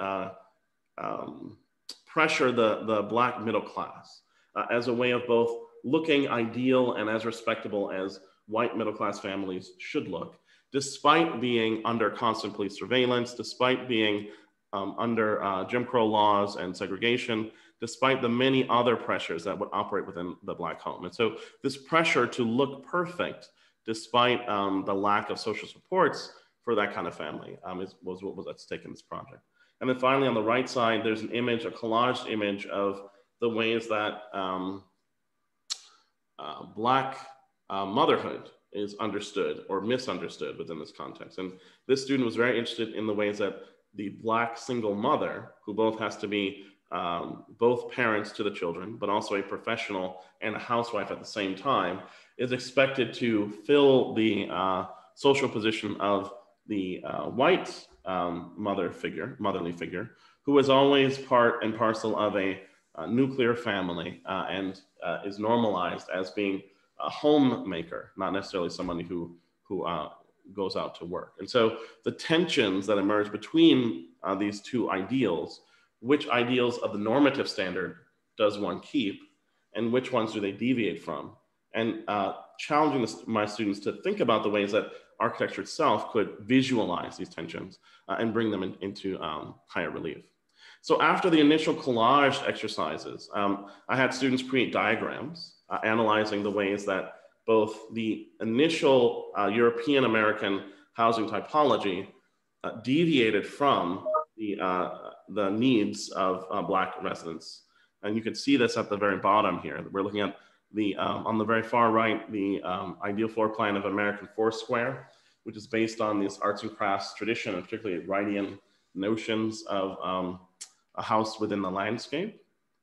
pressure the Black middle class as a way of both looking ideal and as respectable as white middle-class families should look, despite being under constant police surveillance, despite being under Jim Crow laws and segregation, despite the many other pressures that would operate within the Black home. And so this pressure to look perfect, despite the lack of social supports for that kind of family, was what was at stake in this project. And then finally, on the right side, there's an image, a collaged image of the ways that Black motherhood is understood or misunderstood within this context. And this student was very interested in the ways that the Black single mother, who both has to be both parents to the children, but also a professional and a housewife at the same time, is expected to fill the social position of the white motherly figure, who is always part and parcel of a nuclear family and is normalized as being a homemaker, not necessarily somebody who goes out to work. And so the tensions that emerge between these two ideals, which ideals of the normative standard does one keep, and which ones do they deviate from? And challenging my students to think about the ways that architecture itself could visualize these tensions and bring them into higher relief. So after the initial collage exercises, I had students create diagrams analyzing the ways that both the initial European American housing typology deviated from the needs of Black residents. And you can see this at the very bottom here. We're looking at on the very far right, the ideal floor plan of American Foursquare, which is based on this arts and crafts tradition, and particularly Wrightian notions of a house within the landscape.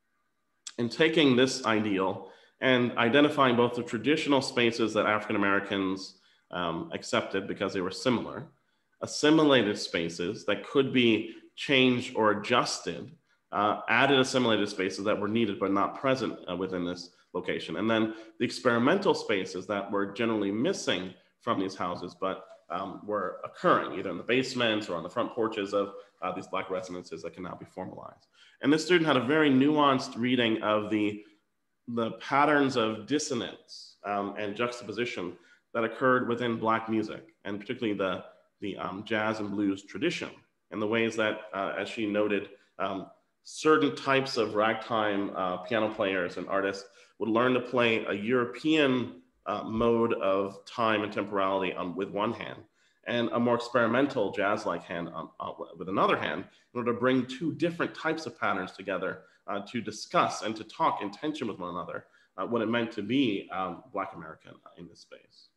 And taking this ideal and identifying both the traditional spaces that African Americans accepted because they were similar, assimilated spaces that could be changed or adjusted, added assimilated spaces that were needed but not present within this location. And then the experimental spaces that were generally missing from these houses, but were occurring either in the basements or on the front porches of these Black residences that can now be formalized. And this student had a very nuanced reading of the patterns of dissonance and juxtaposition that occurred within Black music, and particularly the jazz and blues tradition, and the ways that, as she noted, certain types of ragtime piano players and artists would learn to play a European mode of time and temporality with one hand, and a more experimental jazz-like hand with another hand, in order to bring two different types of patterns together to discuss and to talk in tension with one another what it meant to be Black American in this space.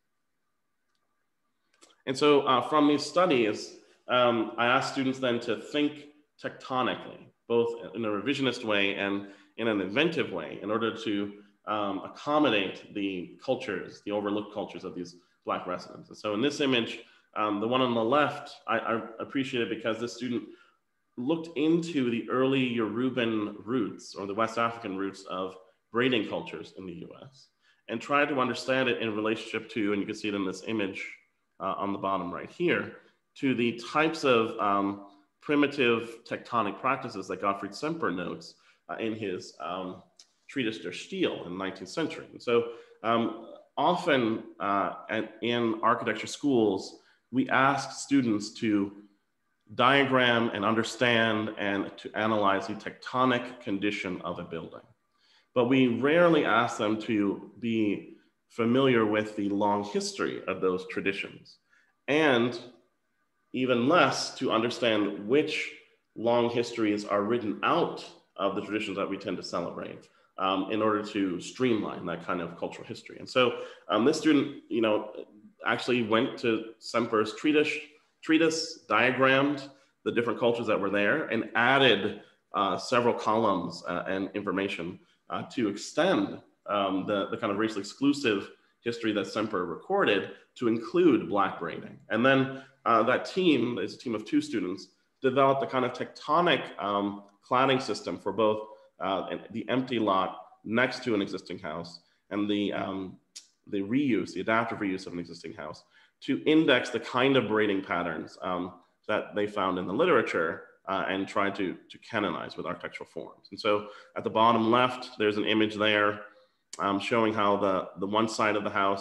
And so from these studies, I asked students then to think tectonically, both in a revisionist way and in an inventive way, in order to accommodate the cultures, the overlooked cultures of these Black residents. And so in this image, the one on the left, I appreciate it because this student looked into the early Yoruban roots, or the West African roots of braiding cultures in the US, and tried to understand it in relationship to, and you can see it in this image on the bottom right here, to the types of primitive tectonic practices that Gottfried Semper notes in his treatise Der Stil in the 19th century. And so often in architecture schools, we ask students to diagram and understand and to analyze the tectonic condition of a building. But we rarely ask them to be familiar with the long history of those traditions, and even less to understand which long histories are written out of the traditions that we tend to celebrate in order to streamline that kind of cultural history. And so this student, actually went to Semper's treatise, diagrammed the different cultures that were there, and added several columns and information to extend the kind of racially exclusive history that Semper recorded to include Black braiding. And then that team, is a team of 2 students, developed a kind of tectonic cladding system for both the empty lot next to an existing house and the reuse, the adaptive reuse of an existing house, to index the kind of braiding patterns that they found in the literature and try to canonize with architectural forms. And so at the bottom left, there's an image there showing how the one side of the house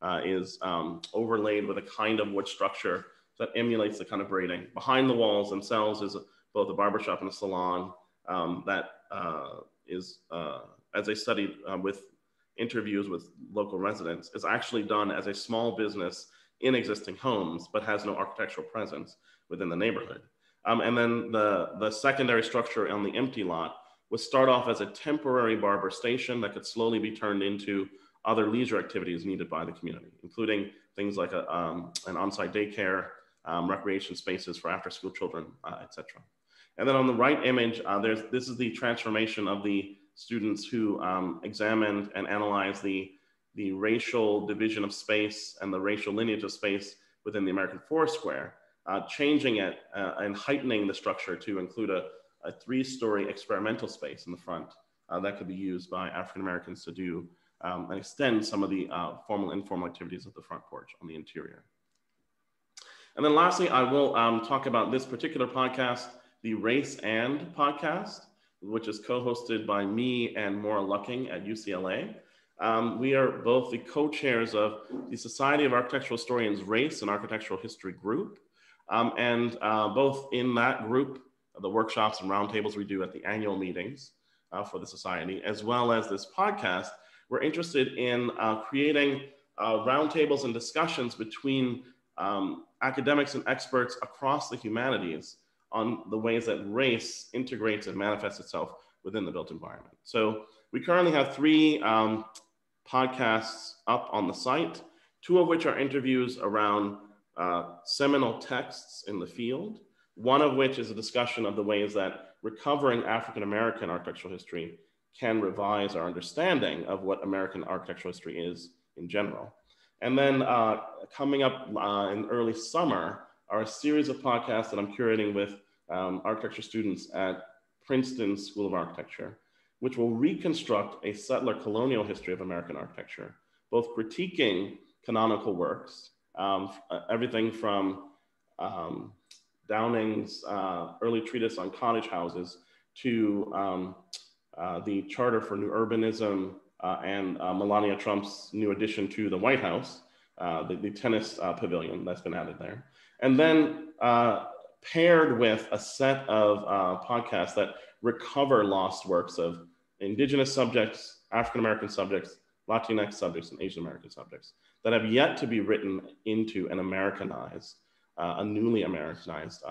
is overlaid with a kind of wood structure that emulates the kind of braiding. Behind the walls themselves is both a barbershop and a salon that is, as I studied with interviews with local residents, is actually done as a small business in existing homes, but has no architectural presence within the neighborhood. And then the secondary structure on the empty lot would start off as a temporary barber station that could slowly be turned into other leisure activities needed by the community, including things like an on-site daycare, recreation spaces for after-school children, etc. And then on the right image, this is the transformation of the students who examined and analyzed the racial division of space and the racial lineage of space within the American Forest Square, changing it and heightening the structure to include a 3-story experimental space in the front that could be used by African Americans to do and extend some of the formal and informal activities of the front porch on the interior. And then lastly, I will talk about this particular podcast, the Race and podcast, which is co-hosted by me and Maura Lucking at UCLA. We are both the co-chairs of the Society of Architectural Historians Race and Architectural History group. And both in that group, the workshops and roundtables we do at the annual meetings for the society, as well as this podcast, we're interested in creating roundtables and discussions between academics and experts across the humanities on the ways that race integrates and manifests itself within the built environment. So we currently have 3 podcasts up on the site, 2 of which are interviews around seminal texts in the field, one of which is a discussion of the ways that recovering African-American architectural history can revise our understanding of what American architectural history is in general. And then coming up in early summer are a series of podcasts that I'm curating with architecture students at Princeton School of Architecture, which will reconstruct a settler colonial history of American architecture, both critiquing canonical works, everything from Downing's early treatise on cottage houses to the Charter for New Urbanism and Melania Trump's new addition to the White House, the tennis pavilion that's been added there. And then paired with a set of podcasts that recover lost works of Indigenous subjects, African-American subjects, Latinx subjects, and Asian American subjects that have yet to be written into an Americanized, a newly Americanized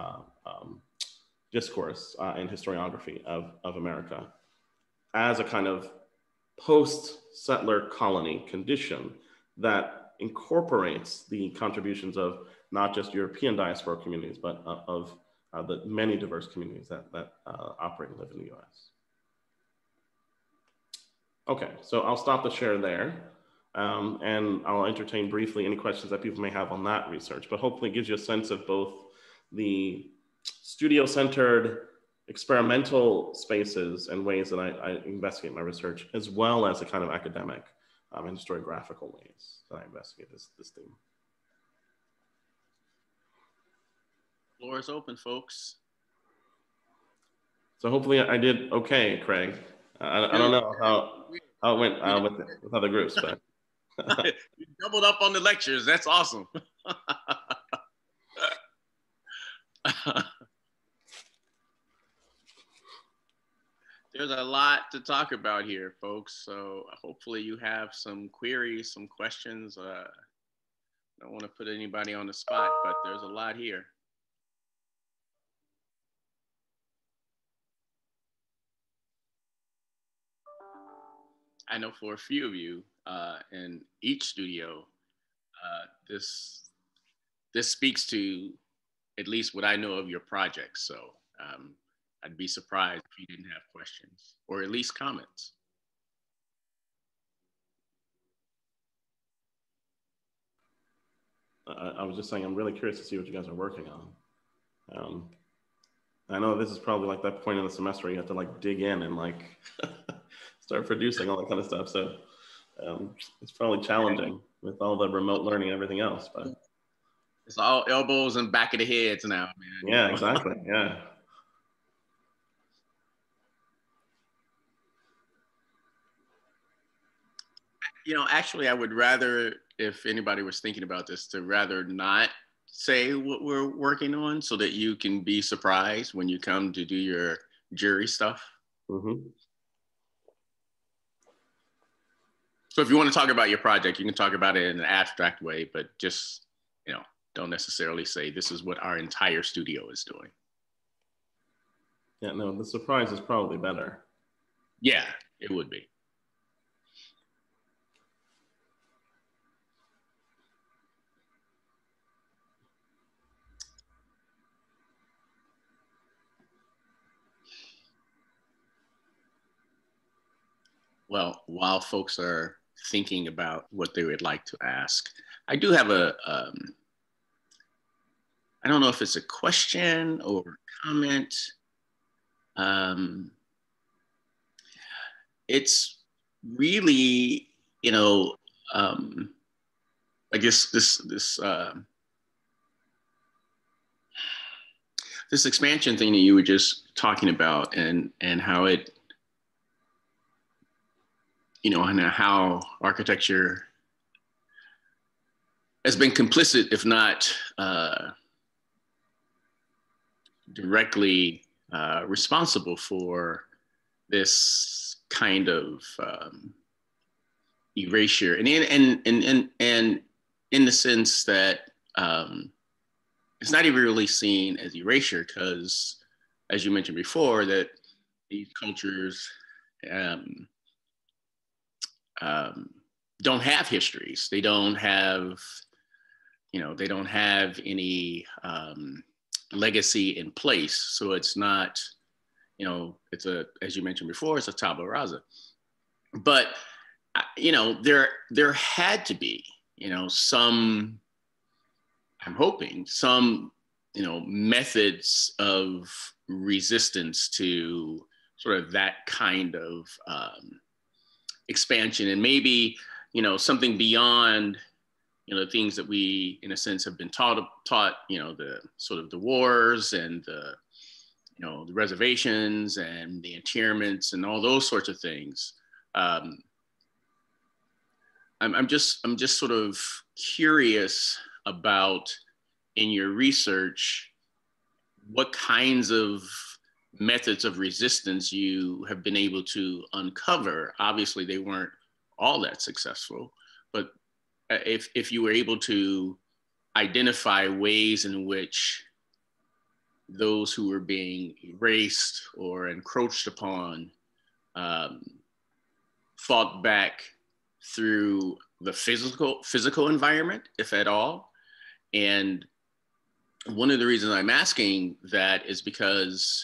discourse and historiography of America as a kind of post-settler colony condition that incorporates the contributions of not just European diaspora communities, but of the many diverse communities that operate and live in the US. Okay, so I'll stop the share there. And I'll entertain briefly any questions that people may have on that research, but hopefully it gives you a sense of both the studio-centered experimental spaces and ways that I investigate my research, as well as the kind of academic and historiographical ways that I investigate this theme. Floor is open, folks. So hopefully I did okay, Craig. I don't know how it went with other groups, but. You doubled up on the lectures. That's awesome. There's a lot to talk about here, folks. So hopefully you have some queries, some questions. I don't want to put anybody on the spot, but there's a lot here. I know for a few of you in each studio, this speaks to at least what I know of your projects. So I'd be surprised if you didn't have questions or at least comments. I was just saying, I'm really curious to see what you guys are working on. I know this is probably like that point in the semester where you have to like dig in and like start producing all that kind of stuff. So it's probably challenging with all the remote learning and everything else, but. It's all elbows and back of the heads now, man. Yeah, exactly, yeah. Actually, I would rather, if anybody was thinking about this, to rather not say what we're working on so that you can be surprised when you come to do your jury stuff. Mm-hmm. So if you want to talk about your project, you can talk about it in an abstract way, but just, don't necessarily say this is what our entire studio is doing. Yeah, no, the surprise is probably better. Yeah, it would be. Well, while folks are thinking about what they would like to ask, I do have I don't know if it's a question or a comment. It's really, I guess this expansion thing that you were just talking about, and how it, and how architecture has been complicit, if not directly responsible for this kind of erasure, and in the sense that it's not even really seen as erasure, because, as you mentioned before, that these cultures don't have histories. They don't have, they don't have any legacy in place. So it's not, it's as you mentioned before, it's a tabula rasa. But, there had to be, some, I'm hoping, some, methods of resistance to sort of that kind of expansion, and maybe, something beyond, the things that we, in a sense, have been taught, the sort of the wars and the, the reservations and the interments and all those sorts of things. I'm just sort of curious about, in your research, what kinds of methods of resistance you have been able to uncover. Obviously, they weren't all that successful, but if you were able to identify ways in which those who were being erased or encroached upon fought back through the physical environment, if at all. And one of the reasons I'm asking that is because,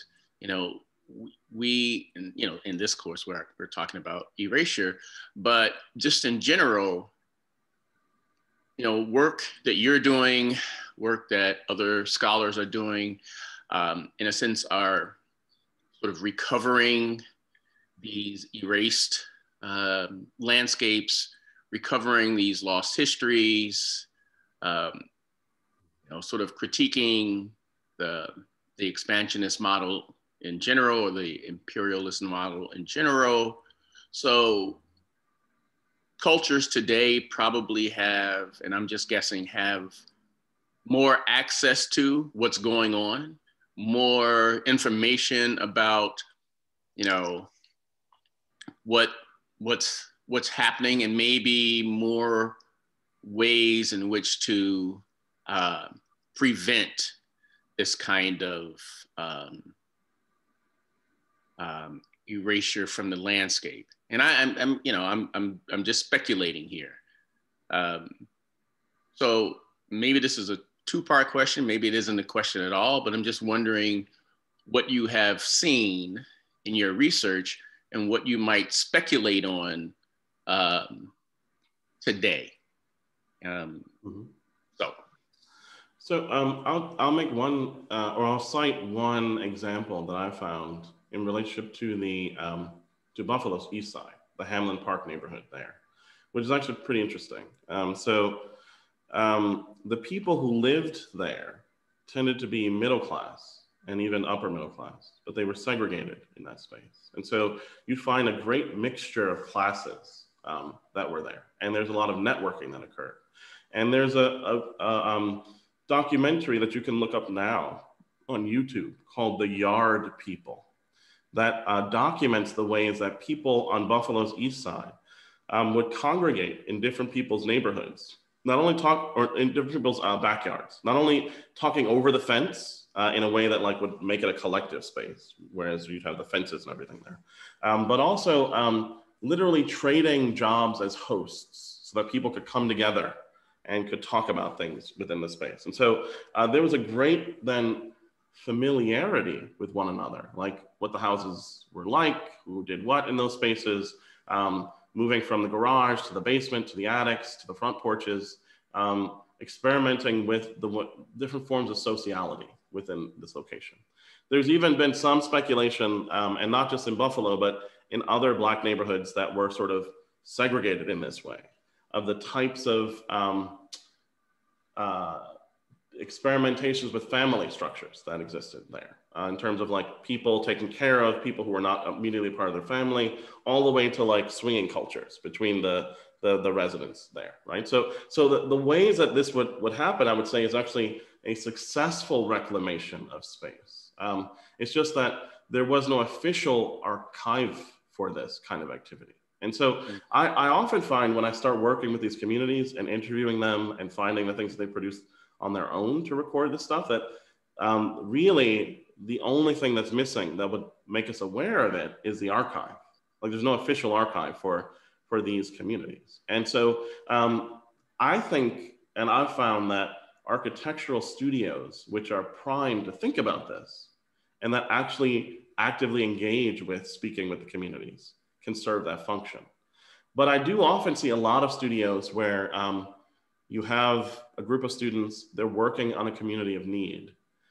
we, in this course we're talking about erasure, but just in general, work that you're doing, work that other scholars are doing, in a sense, are sort of recovering these erased landscapes, recovering these lost histories, sort of critiquing the expansionist model in general, or the imperialist model in general. So cultures today probably have, and I'm just guessing, have more access to what's going on, more information about, what's happening, and maybe more ways in which to prevent this kind of erasure from the landscape. And I'm just speculating here. So maybe this is a two-part question. Maybe it isn't a question at all, but I'm just wondering what you have seen in your research and what you might speculate on today. So I'll make one, or I'll cite one example that I found in relationship to to Buffalo's east side, the Hamlin Park neighborhood there, which is actually pretty interesting. The people who lived there tended to be middle class and even upper middle class, but they were segregated in that space. And so you find a great mixture of classes that were there. And there's a lot of networking that occurred. And there's a documentary that you can look up now on YouTube called The Yard People that documents the ways that people on Buffalo's east side would congregate in different people's neighborhoods, not only talk, or in different people's backyards, not only talking over the fence in a way that like would make it a collective space, whereas you'd have the fences and everything there, but also literally trading jobs as hosts so that people could come together and could talk about things within the space. And so there was a great then familiarity with one another, like what the houses were like, who did what in those spaces, moving from the garage to the basement, to the attics, to the front porches, experimenting with the different forms of sociality within this location. There's even been some speculation, and not just in Buffalo, but in other Black neighborhoods that were sort of segregated in this way, of the types of experimentations with family structures that existed there, in terms of like people taking care of people who were not immediately part of their family, all the way to like swinging cultures between the residents there, right? So the ways that this would happen, I would say, is actually a successful reclamation of space. It's just that there was no official archive for this kind of activity. And so I often find when I start working with these communities and interviewing them and finding the things that they produce on their own to record this stuff, that really the only thing that's missing that would make us aware of it is the archive. Like there's no official archive for these communities. And so I think, and I've found that architectural studios, which are primed to think about this, and that actually actively engage with speaking with the communities, can serve that function. But I do often see a lot of studios where you have a group of students, they're working on a community of need.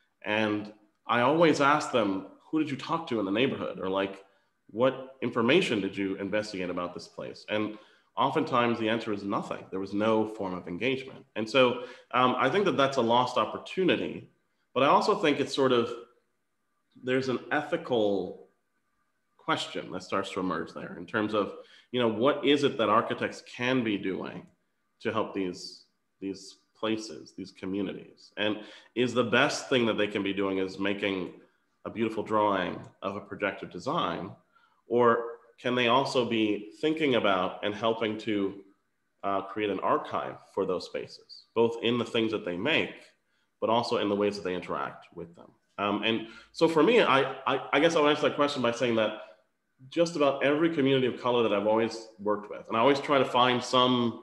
And I always ask them, who did you talk to in the neighborhood? Or like, what information did you investigate about this place? And oftentimes the answer is nothing. There was no form of engagement. And so I think that that's a lost opportunity, but I also think it's sort of, there's an ethical question that starts to emerge there in terms of, you know, what is it that architects can be doing to help these places, these communities? And is the best thing that they can be doing is making a beautiful drawing of a projected design? Or can they also be thinking about and helping to create an archive for those spaces, both in the things that they make, but also in the ways that they interact with them? And so for me, I guess I'll answer that question by saying that just about every community of color that I've always worked with, and I always try to find some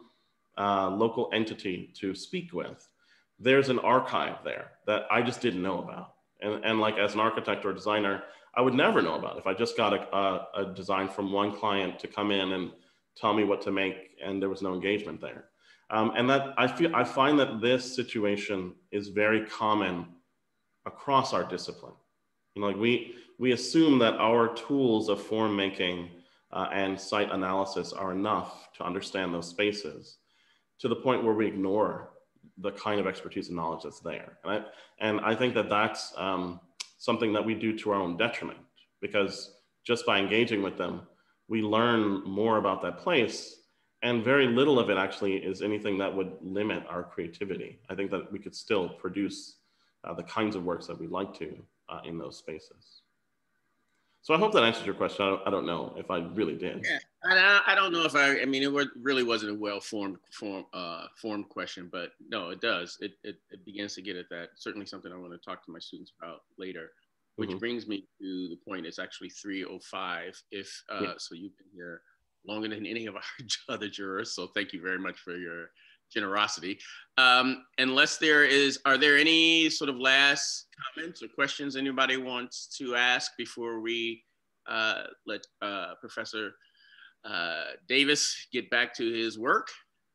local entity to speak with, there's an archive there that I just didn't know about. And like as an architect or designer, I would never know about if I just got a design from one client to come in and tell me what to make and there was no engagement there. And that I find that this situation is very common across our discipline. You know, like we assume that our tools of form making and site analysis are enough to understand those spaces, to the point where we ignore the kind of expertise and knowledge that's there. And I think that that's something that we do to our own detriment, because just by engaging with them, we learn more about that place, and very little of it actually is anything that would limit our creativity. I think that we could still produce the kinds of works that we'd like to in those spaces. So I hope that answers your question. I don't know if I really did. Yeah, I don't know if I mean, it really wasn't a well-formed question, but no, it does. It begins to get at that. Certainly something I want to talk to my students about later, which brings me to the point. It's actually 3:05. So you've been here longer than any of our other jurors. So thank you very much for your generosity. Unless are there any sort of last comments or questions anybody wants to ask before we let Professor Davis get back to his work?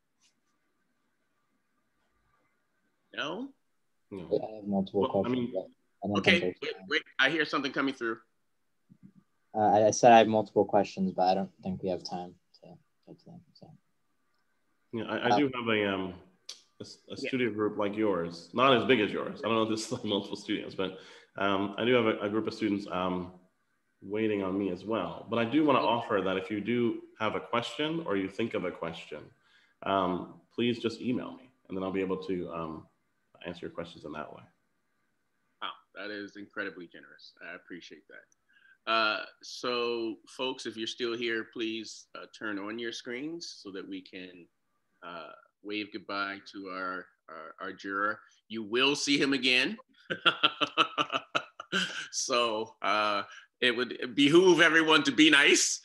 No? Yeah, I have multiple questions. Okay, wait, I hear something coming through. I said I have multiple questions, but I don't think we have time to get to them. So. Yeah, I do have a studio group like yours, not as big as yours. I don't know if this is like multiple studios, but I do have a group of students waiting on me as well. But I do want to offer that if you do have a question or you think of a question, please just email me, and then I'll be able to answer your questions in that way. Wow, that is incredibly generous. I appreciate that. So folks, if you're still here, please turn on your screens so that we can wave goodbye to our juror. You will see him again. So it would behoove everyone to be nice.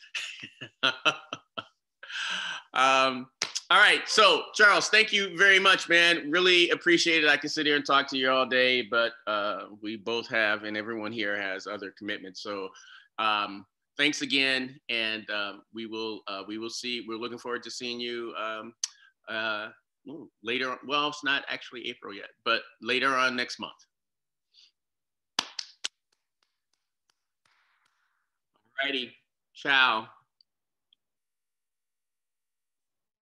All right, so Charles, thank you very much, man. Really appreciate it. I could sit here and talk to you all day, but we both have, and everyone here has other commitments. So thanks again, and we will see. We're looking forward to seeing you later. Well, it's not actually April yet, but later on next month. Alrighty, ciao.